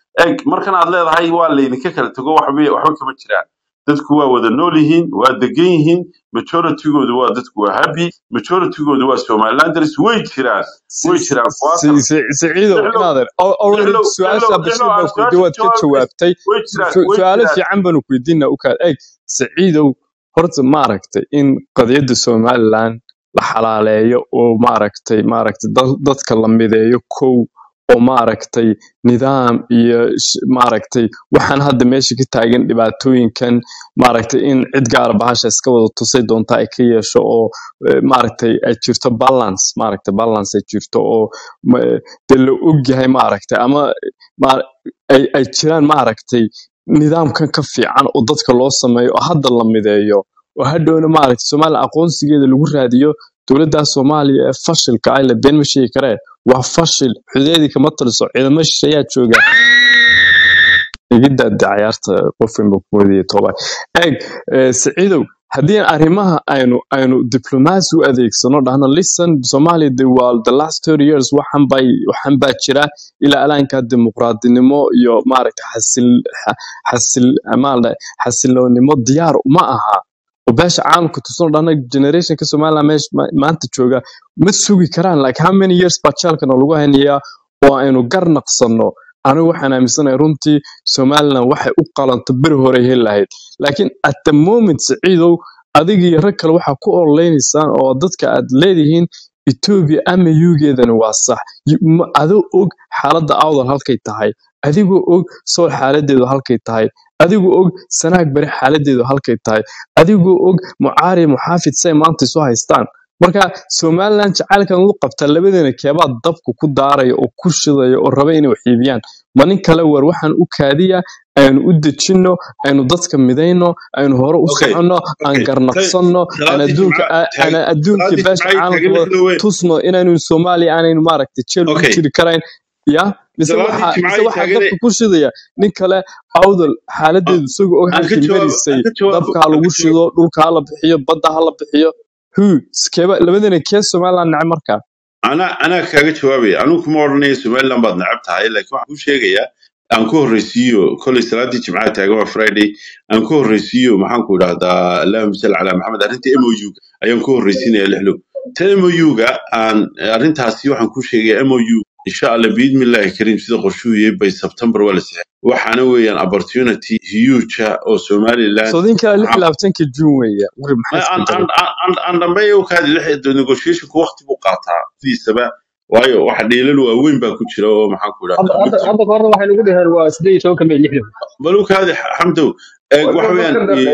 eg markan aad leedahay waa laydinka kala tago waxba waxba kama jiraan dadku waa wada nool yihiin waa degan yihiin majoritygoodu waa dadku waa happy majoritygoodu waa somalilanders way jiraan way jiraan kuwaatan سعيدو lixlow ناظر already lixlow سؤال lixlow شاب lixlow بسيط aan بان كويدي su-aasha واد jawaabtay كجوابتي way jiraan way سؤال jiraan في عم بان كويدينا وكاد اي سعيدو horta maaragtay in qadiyada Somaliland la xalaaleeyo oo maaragtay maaragtay dad- dadka la mideeyo kow oo maaragtay nidaam iyo sh- maaragtay waxaan hadda meesha ka taagan dhibaatooyinkan maaragtay in cid gaar ah bahasha iska wada tusay doonta ay ka yeesho oo eh, maaragtay ay jirto balance maaragtay balance ay jirto oo ma- dee la ogyahay maaragtay ama maar- ay ay jiraan maaragtay nidaamkan ka fiican oo dadka loo sameeyo oo hadda la mideeyo oo hadhowna maaragtay Soomaaliya aqoonsigeeda lagu raadiyo dowladda Soomaaliya ee fashilka ay la been ma sheegi karee waa fashil xudeedii kama taliso ciidamo shisheeyaa jooga igida ciyaarta qof walba ku wadiyo toba eeg eh, Saciidow haddii arrimaha aynu aynu diplomacy u adeegsano dhahno listen Somalia the world the last thirty years waxan bay waxan baa jira ilaa alaanka dimuqraadinimo iyo maaragtay xasil xa- xasil amaal xasiloonimo diyaar uma aha oo beesha caalamka tusano dhahno generationka Soomaaliya meesha ma- maanta jooga ma sugi karaan like how many years baa jaalkan lagu haynayaa oo aynu garnaqsano anigu waxaan aaminsanahay runtii Somaliland waxay u qalanto beri hore heli lahayd laakiin at the moment Saciidow adiga iyo rag kale waxaa ku ololeynaysaa oo dadka aad leedihiin Ethiopia ama yugeedana waa sax Y- ma- adoo og xaaladda awdal halkay tahay adigoo og sool xaaladeedu halkay tahay adigoo og sanaag bari xaaladeedu halkay tahay adigoo og mucaari muxaafid say maanta isu haystaan marka Somaliland jacaylkan uu qabta labadeena keebaa dabku ku daaraya oo ku shidaya oo raba inay wax iibiyaan ma nin kale war waxaan u kaadiya aynu u dejinno aynu dadka midayno aynu hore u okay soconno aan okay garnaqsanno aan salaadii adduunka jimca aan taag adduunka salaadii beesha jimca caalamka taagan lixlow tusno inaynu Soomaaliya aanaynu maaragtay jeel ugu okay jiri karayn ya mise salaadii waxa mise jimca waxa taagan dabka ku shidaya nin kale awdal xaaladeedu isagoo og aan ka halkii jawaab marisay aan ka jawaab dabka ha aan lagu ka jawaab shido dhulka ha la bixiyo badda ha la bixiyo hu skeba labadana kee Somaliland nacay markaa ana ana kaaga jawaabaya anigu kuma odhanayo somaliland baad necab tahay laakiin waxaan ku sheegayaa aan ku horreysiiyo kolay salaadii jimcaha taagan waa friday aan ku horreysiiyo maxaan ku idhahdaa allahuma salli calaa maxamed arrinta m o u ayaan ku horreysiinaya lixlow ta m o u-ga aan arrintaasi waxaan ku sheegayaa m o u insha allah biidmillaahi kariim sida qorshuhu yahay by september waa la saxay waxaana weeyaan opportunity huge ah oo somaliland soodinka lix maxaa labaatanka June weeye wari maxay aan iska aan daray aan aan dhammeeyo ka hadli negotiationku waqti buu qaataa sidiisaba waayo waxa dheelal waaweyn baa ku jira oo maxaan ku hadda idhahdaa mid hadda hadda kahorna waxay nagu dheheen waa sideed iyo tobanka may lixdan baluka hadi xamdow ee waxa weeyaan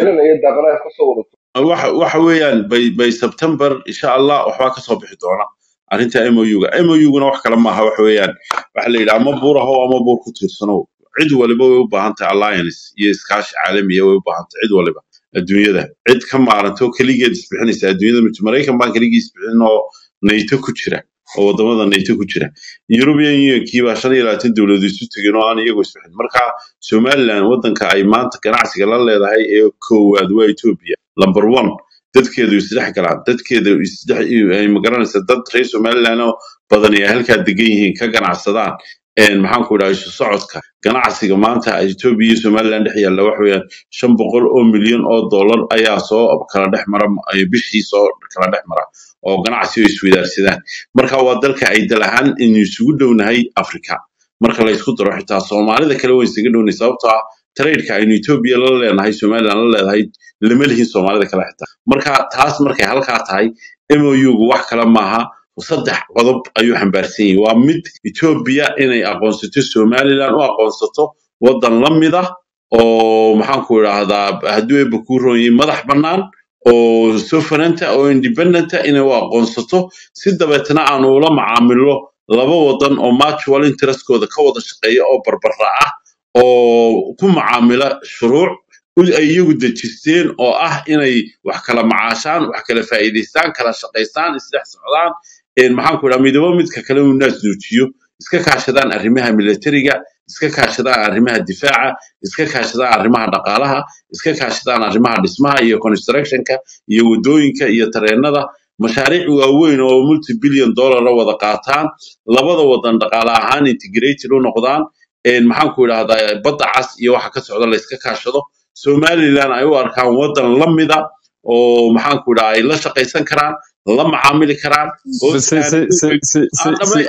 waxa waxa weeyaan by by September insha Allah waxba ka soo bixi doona arrinta M O U-ga M O U-guna wax kale maaha waxa weeyaan waxa la yiraahdaa ama buur aho ama buur ku tiirsano cid waliba way u baahan tahay alliance iyo iskaashi caalami ah way u baahan tahay cid waliba adduunyada cid ka maaranto kaligeed isbixinaysa adduunyada mid Mareykan baan kaligii isbixin oo NATO ku jira oo wadamada NATO ku jira European Union kiiba shan iyo labaatan dawladood isu tageen oo aan iyagu isbixin marka Somaliland wadanka ay maanta ganacsiga la leedahay ee koowaad waa Ethiopia number one dadkeedu isdhex galaan dadkeedu isdhex ay magaranaysa dad reer Somaliland oo badan ay halka degan yihiin ka ganacsadaan een maxaan ku dhahay isu socodka ganacsiga maanta ay Ethiopia iyo Somaliland dhex yaalla wax weeyaan shan boqol oo milyan oo dollar ayaa soo kala dhex mara ay bishii soo kala dhex mara oo ganacsi ay isweydaarsadaan marka waa dalka ay dalahan in isugu dhownahay Afrika marka la isku daro xitaa Soomaalida kale way isaga dhownay sababtoo ah trade-ka ay Ethiopia la leedahay Somaliland la leedahay lama lihin Soomaalida kale xitaa marka taas markay halka tahay M O U-gu wax kala maaha saddex qodob ayuu xambaarsan yahay waa mid Ethiopia inay aqoonsato Somaliland oo aqoonsato wadan la mid ah oo maxaan ku idhaahdaa haddii ay ku roonyiin madax bannaan oo sovereign oo independent inay u aqoonsato si dabeetana aan ula macaamilo laba wadan oo mutual interest-kooda ka wada shaqeeya oo barbara ah oo ku macaamila shuruuc ay iyagu dejisteen oo ah inay wax kala macaashaan wax kala faa'iidaystaan kala shaqaystaan isdhex socdaan een maxaan ku idhaahdaa midaba midka kale uu naas nuujiyo iska kaashadaan arrimaha militariga iska kaashadaan arrimaha difaaca iska kaashadaan arrimaha dhaqaalaha iska kaashadaan arrimaha dhismaha iyo constructionka iyo wadooyinka iyo tareenada mashaariic waaweyn oo multi billion dollar wada qaataan labada wadan dhaqaale ahaan integrated u noqdaan een maxaan ku idhahdaa badda cas iyo waxa ka socda la iska kaashado somaliland ay u arkaan wadan la mida oo maxaan ku idhahdaa ay la shaqaysan karaan la macaamili karaan hoos سعيدو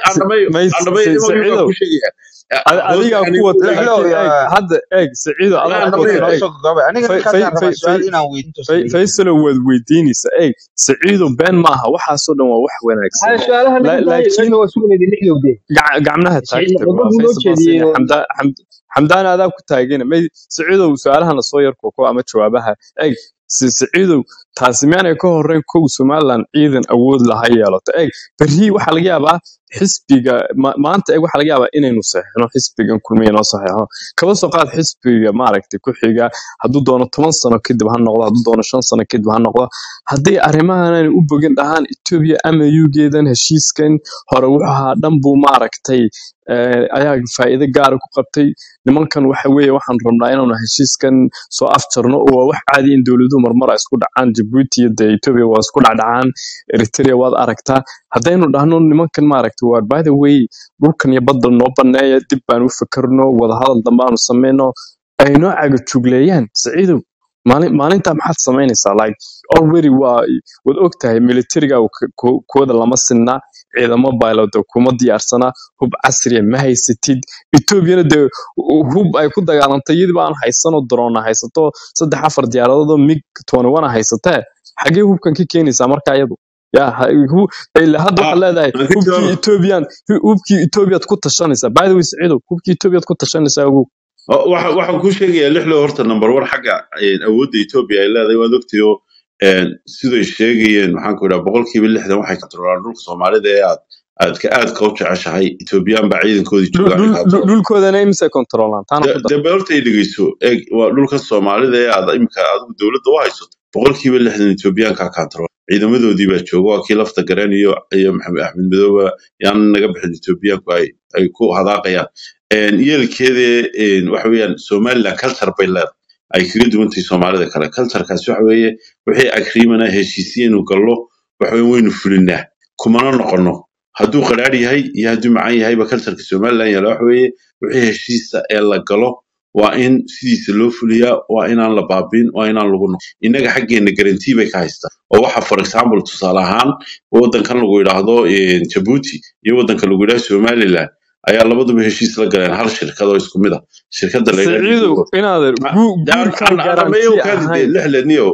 ku sheegaya hoos adiga aan ku wata lixlo eeg hadda eeg Saciido لا adiga ku أنا wata lixlo eeg soo gaba aniga fay ninkaas fay aan rabaa fay su'aal fay inaan weydiinto fay saciido faysalo waad weydiinaysa eeg Saciido been maaha waxaasoo dhan waa wax wanaagsan هاي سؤالها اللي La- بداية laakiin لأنه وسوق الذي اللي حلو ده gac- gacmaha سعيد taagtay ربما waa نقول faysal baan شيء siinaya xamda xamd xamdaan adaa ku taagana may Saciidow su'aalahana soo yar kooko ama jawaabaha eeg si Saciidow taasi miyaanay ka horreyn kow Somaliland ciidan awood laha yeelato eeg berri waxaa laga yaabaa xisbiga ma- maanta eeg waxaa laga yaabaa inaynu saxino xisbigan kulmiya noo saxeexo kaba soo qaad xisbiga maaragtay ku xiga hadduu doono toban sano kadib ha noqdo hadduu doono shan sano kadib ha noqdo haddii arrimahan aynu u bogin dhahaan Ethiopia ama U-geedan heshiiskan hore wuxuu ahaa dhan buu maaragtay eh, ayaa faa'iido gaara ku qabtay nimankan waxa weeye waxaan rabnaa inaanu heshiiskan soo afjarno oo waa wax caadi in dowladuhu marmar ay isku dhacaan Djibouti iyo dee Ethiopia waa isku dhacdhacaan Eritrea waad aragtaa haddaynu dhahno nimankan maaragtay waa by the way dhulkan iyo badda noo baneeya dib baan u fikirno wadahadal dambe aanu sameyno ay noo caga jugleeyaan Saciidow maalin maalintaa maxaad samaynaysaa like already waa wad ogtahay militariga kooda lama sinna ciidamo baylooda kuma diyaarsana hub casriya ma haysatid Ethiopiana de hub ay ku dagaalantay iyadii baan haysano drone haysato saddex afar diyaaradood oo mig toban iyo one haysatee xagee hubkan ka keenaysaa marka iyadu ya ilaa hadda waxaad leedahay aan ka hubkii jawaabo Ethiopian hubkii Ethiopiaad ku tashanaysaa by the way Saciidow hubkii Ethiopiaad ku tashanaysaa ugu waxa waxaan kuu sheegayaa lixlo horta number one xagga een, awoodda Ethiopia ay leedahay waad ogtahay oo een, siday sheegayeen waxaan ku idhaha boqolkiiba lixdan waxay controlaan dhulka Soomaalida ee aad aad ka aad ka u jeceshahay Ethiopian baa ciidankoodii Dhul- joogaan dhul- ka dhul- dhulkoodana imise controlaan taana ku dar debe horta ay dhegeyso eeg waa dhulka Soomaalida ee aad imika adigu dowladda u haysato boqolkiiba lixdan Ethiopianka control ciidamadoodii baa jooga waa kii lafta garan iyo iyo Maxamed Axmed Madooba yaan naga bixin Ethiopianku ay ay ku hadaaqayaan een yeelkeeda een waxa weeyaan Somaliland culture bay leedahay ay kaga duwan tahay Soomaalida kale culturekaas waxa weeye wixii agreement ah heshiisiin uu gallo waxa weeye waynu fulinaa kumana noqono hadduu qaraar yahay iyo hadduu macaan yahayba cultureka Somaliland yaala waxa weeye wixii heshiisa ee la galo waa in sidiisa loo fuliyaa waa inaan la baabin waa inaan lagu noqon innaga xaggeena guarantee bay ka haystaa oo waxa for example tusaale ahaan wadankan lagu yidhaahdo een, Djibouti iyo wadanka lagu yidhaahdo Somaliland ayaa labaduba heshiis la galeen hal shirkad oo isku mid ah shirkadda la yidhaahdo Saciidow Djibouti inaadan gu- guurkan anamayo garanti kaadi ahayn lixlaniyo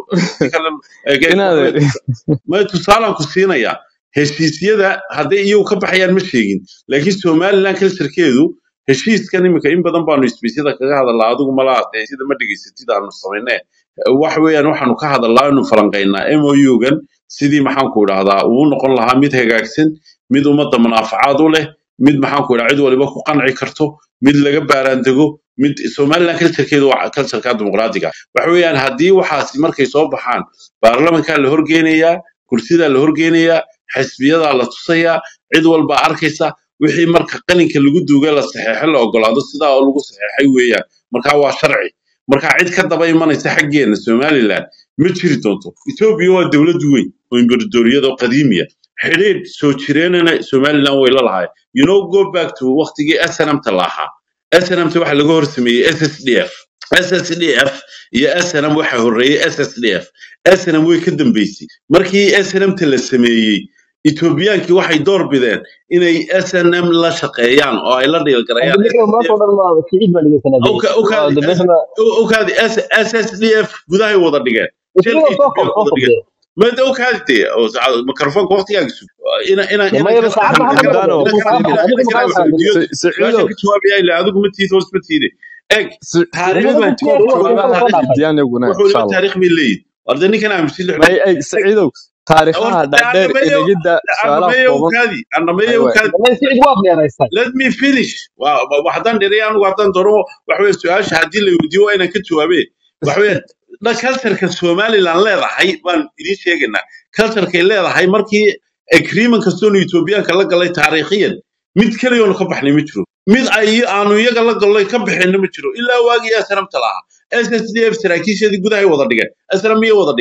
inaadan ma tusaalaan ku siinaya heshiisyada hadday iyagu ka baxayaan ma sheegin laakiin Somaliland culturekeedu heshiiskan imika in badan baanu isbiisyada kaga hadalnaa adigu malaa dee sida ma dhegaysatid aanu samaynee wax weeyaan waxaanu ka hadalnaa inuu falanqaynaa M O U-gan sidii maxaan ku idhaahdaa uu noqon lahaa mid hagaagsan mid ummadda manaafacaad u leh mid maxaan ku idhaha cid waliba ku qanci karto mid laga baaraandego mid Somaliland culturekeedu waa cultureka dimuqraadiga waxa weeyaan haddii waxaasi markay soo baxaan baarlamanka la horgeynayaa kursidaa la horgeynayaa xisbiyadaa la tusayaa cid walba arkaysa wixii marka qalinka lagu duugay la saxeexay la ogolaado sidaa oo lagu saxeexay weeyaan marka waa sharci marka cid ka daba imanaysa xaggeena Somaliland ma jiri doonto Ethiopia waa dawlad weyn oo imberadoriyada oo qadiimiya xidhiidh soo jireenana Somaliland way la lahayd you know go back to waqtigii S N M ta lahaa S N M ta waxa laga horsameeyay S S D F S S D F iyo S N M waxa horeeyay S S D F S N M way ka dambeysay markii S N M ta la sameeyay Ethiopiankii waxay door bideen inay S N M la shaqeeyaan oo ay la عبد dhiilgarayaan اللحية ما صدر ما سعيد ما لقيت أنا أو بيه ك أو كذي عبد أس اللحية أو كذي أس أس إس دي إف gudahay wada dhigeen وكذا jeelka صوفة Ethiopia wada صوفة dhigeen ده ma da oo kaadite oo mikrofoonka waqtiga isu ina ina لما ina هي kana بس عاد ما ina حدا kana xamdaano بدو ina kana مسافة ina هذا kana مسافة ila Saciidow su'aasha ka jawaabaya ila adigu ma tiido isma tiide eg Saciidow لما taariikhda قلت koob لي هو Ethiopia كان jawaabaha wuxuu ha صنع idiyaan iyaguna wuxuu insha la Allah taariikh bay leeyihiin warda ninkan aaminsan lixdan may ay Saciidow taariikhaha horta dhaadheer anamayo inagida su'aalaha anamayo kooban kaadi anamayo aywa kaadi لما سعيد واضح يا رئيس let me finish wa- wa- waxaan dheereeyay anigu haddaan doono waxa weeye su-aasha haddii la weydiiyo waa inaan ka jawaabee waxa weeye dha cultureka Somaliland leedahay baan idiin sheegaynaa culturekay leedahay markii agreement kastoo Ethiopianka la galay taariikhiyan mid kaliyoon ka baxnay ma jiro mid ay aanu iyaga la galay ka bixin ma jiro ilaa waagii S N M ta lahaa S S D F saraakiishadii gudahay wada dhigeen S N M iyo wada dhigeen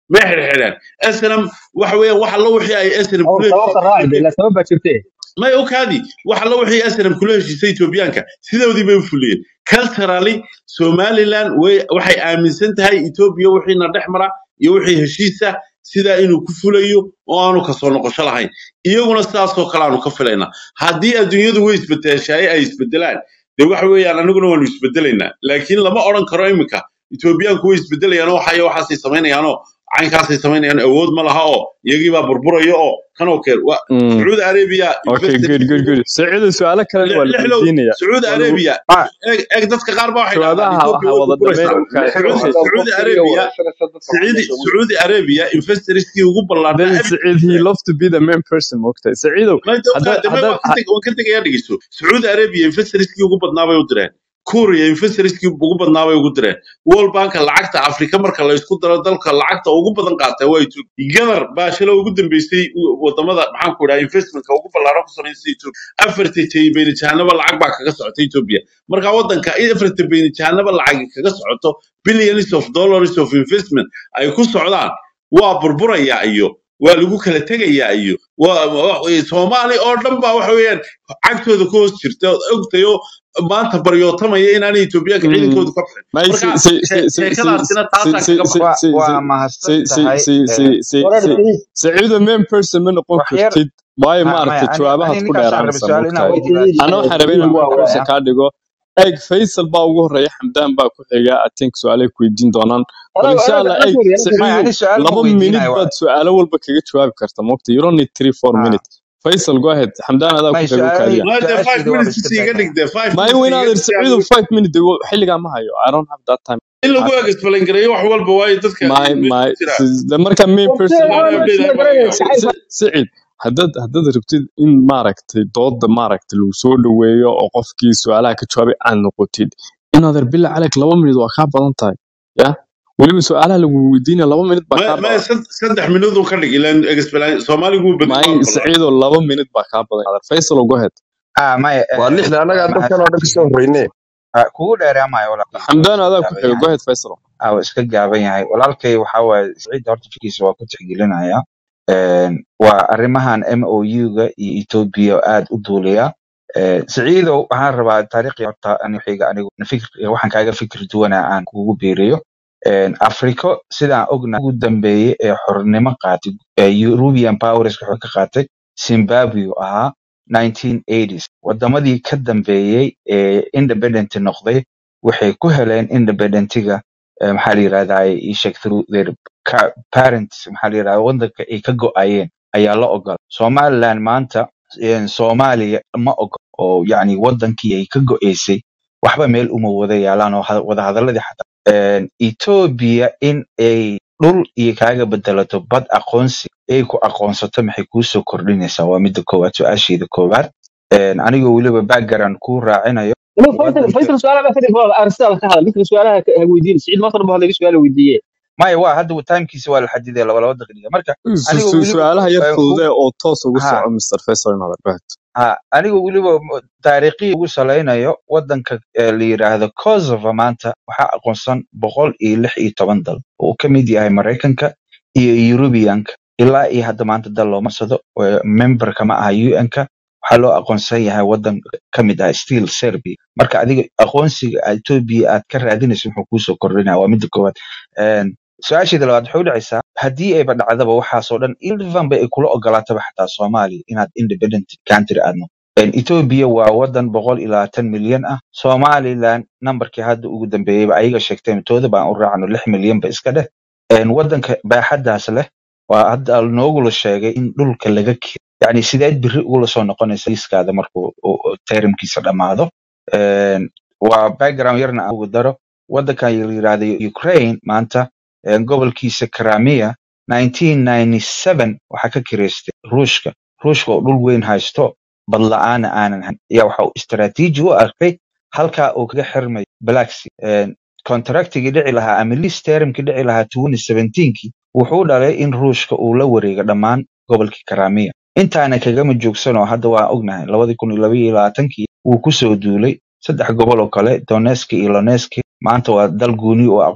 ما xirxireen snm waxa weeyaan waxa la wixii ay snm او kula سبب الراعي heshiisay لا سبب بشرتين ma okaadi waxa la wixii snm kula heshiisay Etoobiyaanka sidoodii bay u fuliyeen culturally Somaliland way waxay aaminsan tahay Ethiopia wixii na dhexmara iyo wixii heshiisa sida inuu ku fulayo oo aanu ka soo noqosho lahayn iyaguna sidaas oo kale aanu ka filaynaa haddii adduunyadu way isbedeshay ay isbedelaan de waxa weeyaan anaguna waanu isbedelaynaa laakiin lama oran karo imika Etoobiyaanku way isbedelayaan oo waxay waxaasay samaynayaan oo caynkaasay samaynayaan awood ma laha oo iyagii baa burburayo oo kanoo kale waa Mm. Saudi Arabia Okay, good, good, investor good. Saciid, su'aalo kale waa la lixlow weydiinaya. Saudi Waa lagu Arabia ah eeg eeg dadka qaar baa waxay dhahdaan jawaabaha Ethiopia waxaa way wada burburaysaa dhammayn ka lixda Saudi haddaad Saudi qof keliya Arabia waraysanaysa dadka waxaa Saudi meesha ugu Saudi Arabia investorskii ugu ballaarnaa Then abid Saciid, he loves to be the main person, moogtahay. Saciidow, ما انت haddaad وكاد ما haddaad ما كنت وكنت قاعد يقيسو سعودي ارابيا انفسترسكي ugu badnaa bay u direen كوريا انفسترسكي ugu badnaa bay ugu direen World Bank lacagta Afrika marka la isku daro dalka lacagta ugu badan qaatay way gadar baashalo ugu dambeysay wadamada maxaan ku dhahay investmentka ugu ballaaran ku sameysay Ethiopia afartii tay bayna jahanaba lacag baa kaga socotay Ethiopia marka wadanka afartii bayna jahanaba lacag kaga socoto billions of dollars of investment ay ku socdaan waa burburaya iyo waa lagu kala tegayaa iyo waa Soomaali oo dhan baa waxa weeyaan cagtooda ku hoos jirta ogtayo maanta baryootamaya inaan Ethiopia ka ciidankooda ka bixin may si marka si si si si sheekadaasina si taasaa si kaga si waa si waa si mahadsan si si tahay si si eh, si ورا si سعيد Saciid, the main person ma noqon wax yar kartid waayo ma maya maaragtay ani jawaabahaad ani ku ninkaasaan rabay dheeraanaysa su-aal inaan moogtahay weydiiyo سعيد ana waxaan rabay سعيد inaan main واو person kaa dhigo eeg Faisal baa ugu horeeya Xamdaan baa ku xiga I think su'aalay ku weydiin doonaan bal انا insha انا Allah انا eeg سوري انا سوري maya Saciidow ani su-aal ma laba minute weydiinayo baad su'aalo walba kaga jawaabi karta moogtahay you don't need three four ha minutes Faisal go ahead Xamdaan adaa ku may xiga u su-aalihii kaaliya ما انت five su-aasheeda waaba minutes iska iga daynaya dhigtay five ما minutes وين iga هذا dhigtay سعيد five minutes حلقة ما هيو I don't have that time in lagu okay explain gareeyo wax walba way dadka my meesha my jira the marka main person inaan انا update اسمع ay قريب barayo سعيد سعيد haddaad haddaad rabtid in maaragtay dooda maaragtay lagu soo dhaweeyo oo qofkii su'aalaha ka jawaabay aad noqotid inaad arbila calayk laba minute waa kaa badan tahay ya weliba su'aalaha lagu weydiinaya laba minute baa ما kaa ما badan saddex minuut uu ka dhig ilaan explain Soomaaligu badi may waa ballaar saciidoo laba minute baa kaa badan Faisal go ahead ah maya waa eh, lixda annagaa dadkan oo dhan mahadsan kasoo horreyne ah, kugu dheeraa maya walaalkay waa Xamdaan iska adaa ku gaaban xiga go yahay ahead Faisal ah waa iska gaaban yahay walaalkay waxa waaye siciidda horta fikirkiisa waa ku tixgelinaya een waa arrimahan M O U-ga iyo Ethiopia aad u duulaya ee siciidow waxaan rabaa taariikhii horta ani xiga anigu fikir waxaan kaaga fikir duwanaa aan kugu biiriyo een Afriko sidaan ognahay ugu dambeeyay ee xornimo qaatay ee European powers wuxuu ka qaatay Zimbabwe oo ahaa nineteen eighties wadamadii ka dambeeyay ee independent noqday waxay ku heleen independentiga ee maxaa la yiraahdaa i sheeg through their ca- parents maxaa la yiraahdaa wadanka ay ka go'ayeen ayaa la ogol Somaliland maanta een Soomaaliya ma ogol oo yacni wadankii ay ka go'aysay waxba meel uma wada yaalaan oo ha- wada hadaladii xataa een Ethiopia in ay dhul iyo kaaga bedelato bad aqoonsi ay ku aqoonsato maxay kuu soo kordhinaysaa waa midda koowaad su-aasheeda koowaad een anigoo weliba background kuu raacinayo لو فيصل wadanka فيصل سؤال ما كان ارسل كهذا مثل سؤالها ويدين سعيد ما طلب هذا سؤال ويديه maya waa hadda timekiisa waa la xadiday laba laba daqiiqa marka anigoo weliba su'aalaha yar eh, ku fududee oo toos ugu ha soco mister Faisal inaad go ahead ha anigoo weliba m- taariikhi ugu salaynayo wadanka eh, la yiraahdo Kosovo maanta waxaa aqoonsan boqol iyo lix iyo toban dal oo uu ka mid yahay Mareykanka iyo Europeanka ilaa iyo hadda maanta dal looma sado member kama aha U N-ka waxaa loo aqoonsan yahay wadan ka mid ah still Serbia marka adiga aqoonsiga aad Ethiopia aad ka raadinayso wuxuu kuu soo kordhinaya waa midda koowaad een su-aasheeda labaad waxay u dhacaysaa haddii ayba dhacdaba waxaasoo dhan ilvan bay ay kula ogolaataba xataa Soomaaliya inaad independent country aadno een Ethiopia waa wadan boqol iyo labaatan milyan ah Somaliland numberkii hadda ugu dambeeyayba ayaga sheegteen tooda baan u raacno lix milyan ba iska dheh een wadanka baaxadaas leh waa hadda noogula sheegay in dhulka laga kiro yacni sideed biri ugula soo noqonaysa liiskaada markuu uu- uu termkiisa dhammaado een waa background yarna aan ugu daro wadankan la yiraahdo Ukraine maanta een gobolkiisa Crimea nineteen ninety-seven waxaa ka kireystay Ruushka Ruushka oo dhul weyn haysto bad la'aana aanan hayn ayaa waxa uu istaraatiiji u arkay halkaa uu kaga xirmay Black Sea een contractigii dhici lahaa ama lease termkii dhici lahaa twenty seventeen-kii wuxuu dhalay in Ruushka uu la wareego dhammaan gobolkii Crimea intaana kagama joogsanoo hadda waa ognahay labadi kun iyo laba iyo labaatankii wuu ku soo duulay saddex gobol oo kale Donetsk iyo Luhansk maanta waa dal gooni oo aqoon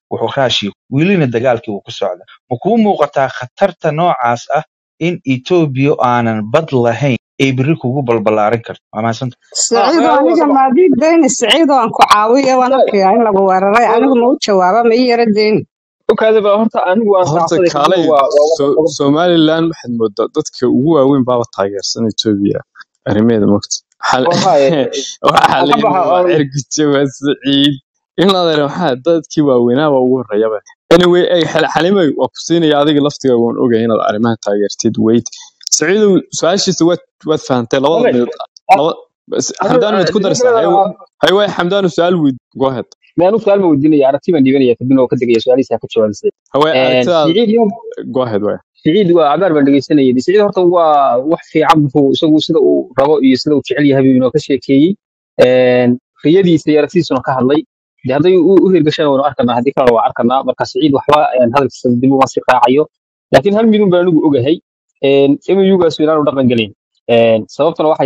wuxuu raashiya welina dagaalkii uu ku socda ma kuu muuqataa khatarta noocaas ah in Ethiopia aanan bad lahayn ay biri kugu balbalaarin karto waa mahadsan سعيد ها وأنا هو طبعا جمع دي دين السعيد وأنكو عاوية وأنا في عين لغو ورري أنا مو جوابا ما يردين وكذا بقى horta anigu waan horta raacsaday kadibna kaalay waa waa So- wada somaliland waxaad moodaa dadka ugu waaweyn baaba taageersan etoobiya arrimeeda mogta wallahi waxaa aan ka leeyihin baxa waa cirguje waa saciid in la adeero waxaa dadkii waaweynaaba ugu horreeyaba anyway ay xal- xalimay waa ku siinaya adiga laftiga waan ogaya inaad arrimaha taageertid weyd saciidow su-aashiisa waad waad fahantay labada wallahi mid laba bas- anigu xamdaan mid ku darsaa hay hay waay xamdaanu su-aal weyd go ahead meanu su'aal ma weydiinaya aragti baan dhibanaya kadibna oo ka degaya su'aalihiisa ka jawaabaysa hawaay een aragtidaada siciid iyo go ahead waay siciid waa cabaar baan dhegeysanayay siciid horta waa wax fiican buu isagu sida uu rabo iyo sida uu jecel yahay inuu ka sheekeeyay een riyadiisa iyo aragtidiisuna ka hadlay de hadday u u hirgashana waynu arkanaa haddii kalena waa arkanaa marka siciid waxba een hadalkiisa dib uma sii raacayo laakiin hal midun baan anigu ogahay een M U gaas inaanu dhaqan gelin een sababtuna waxay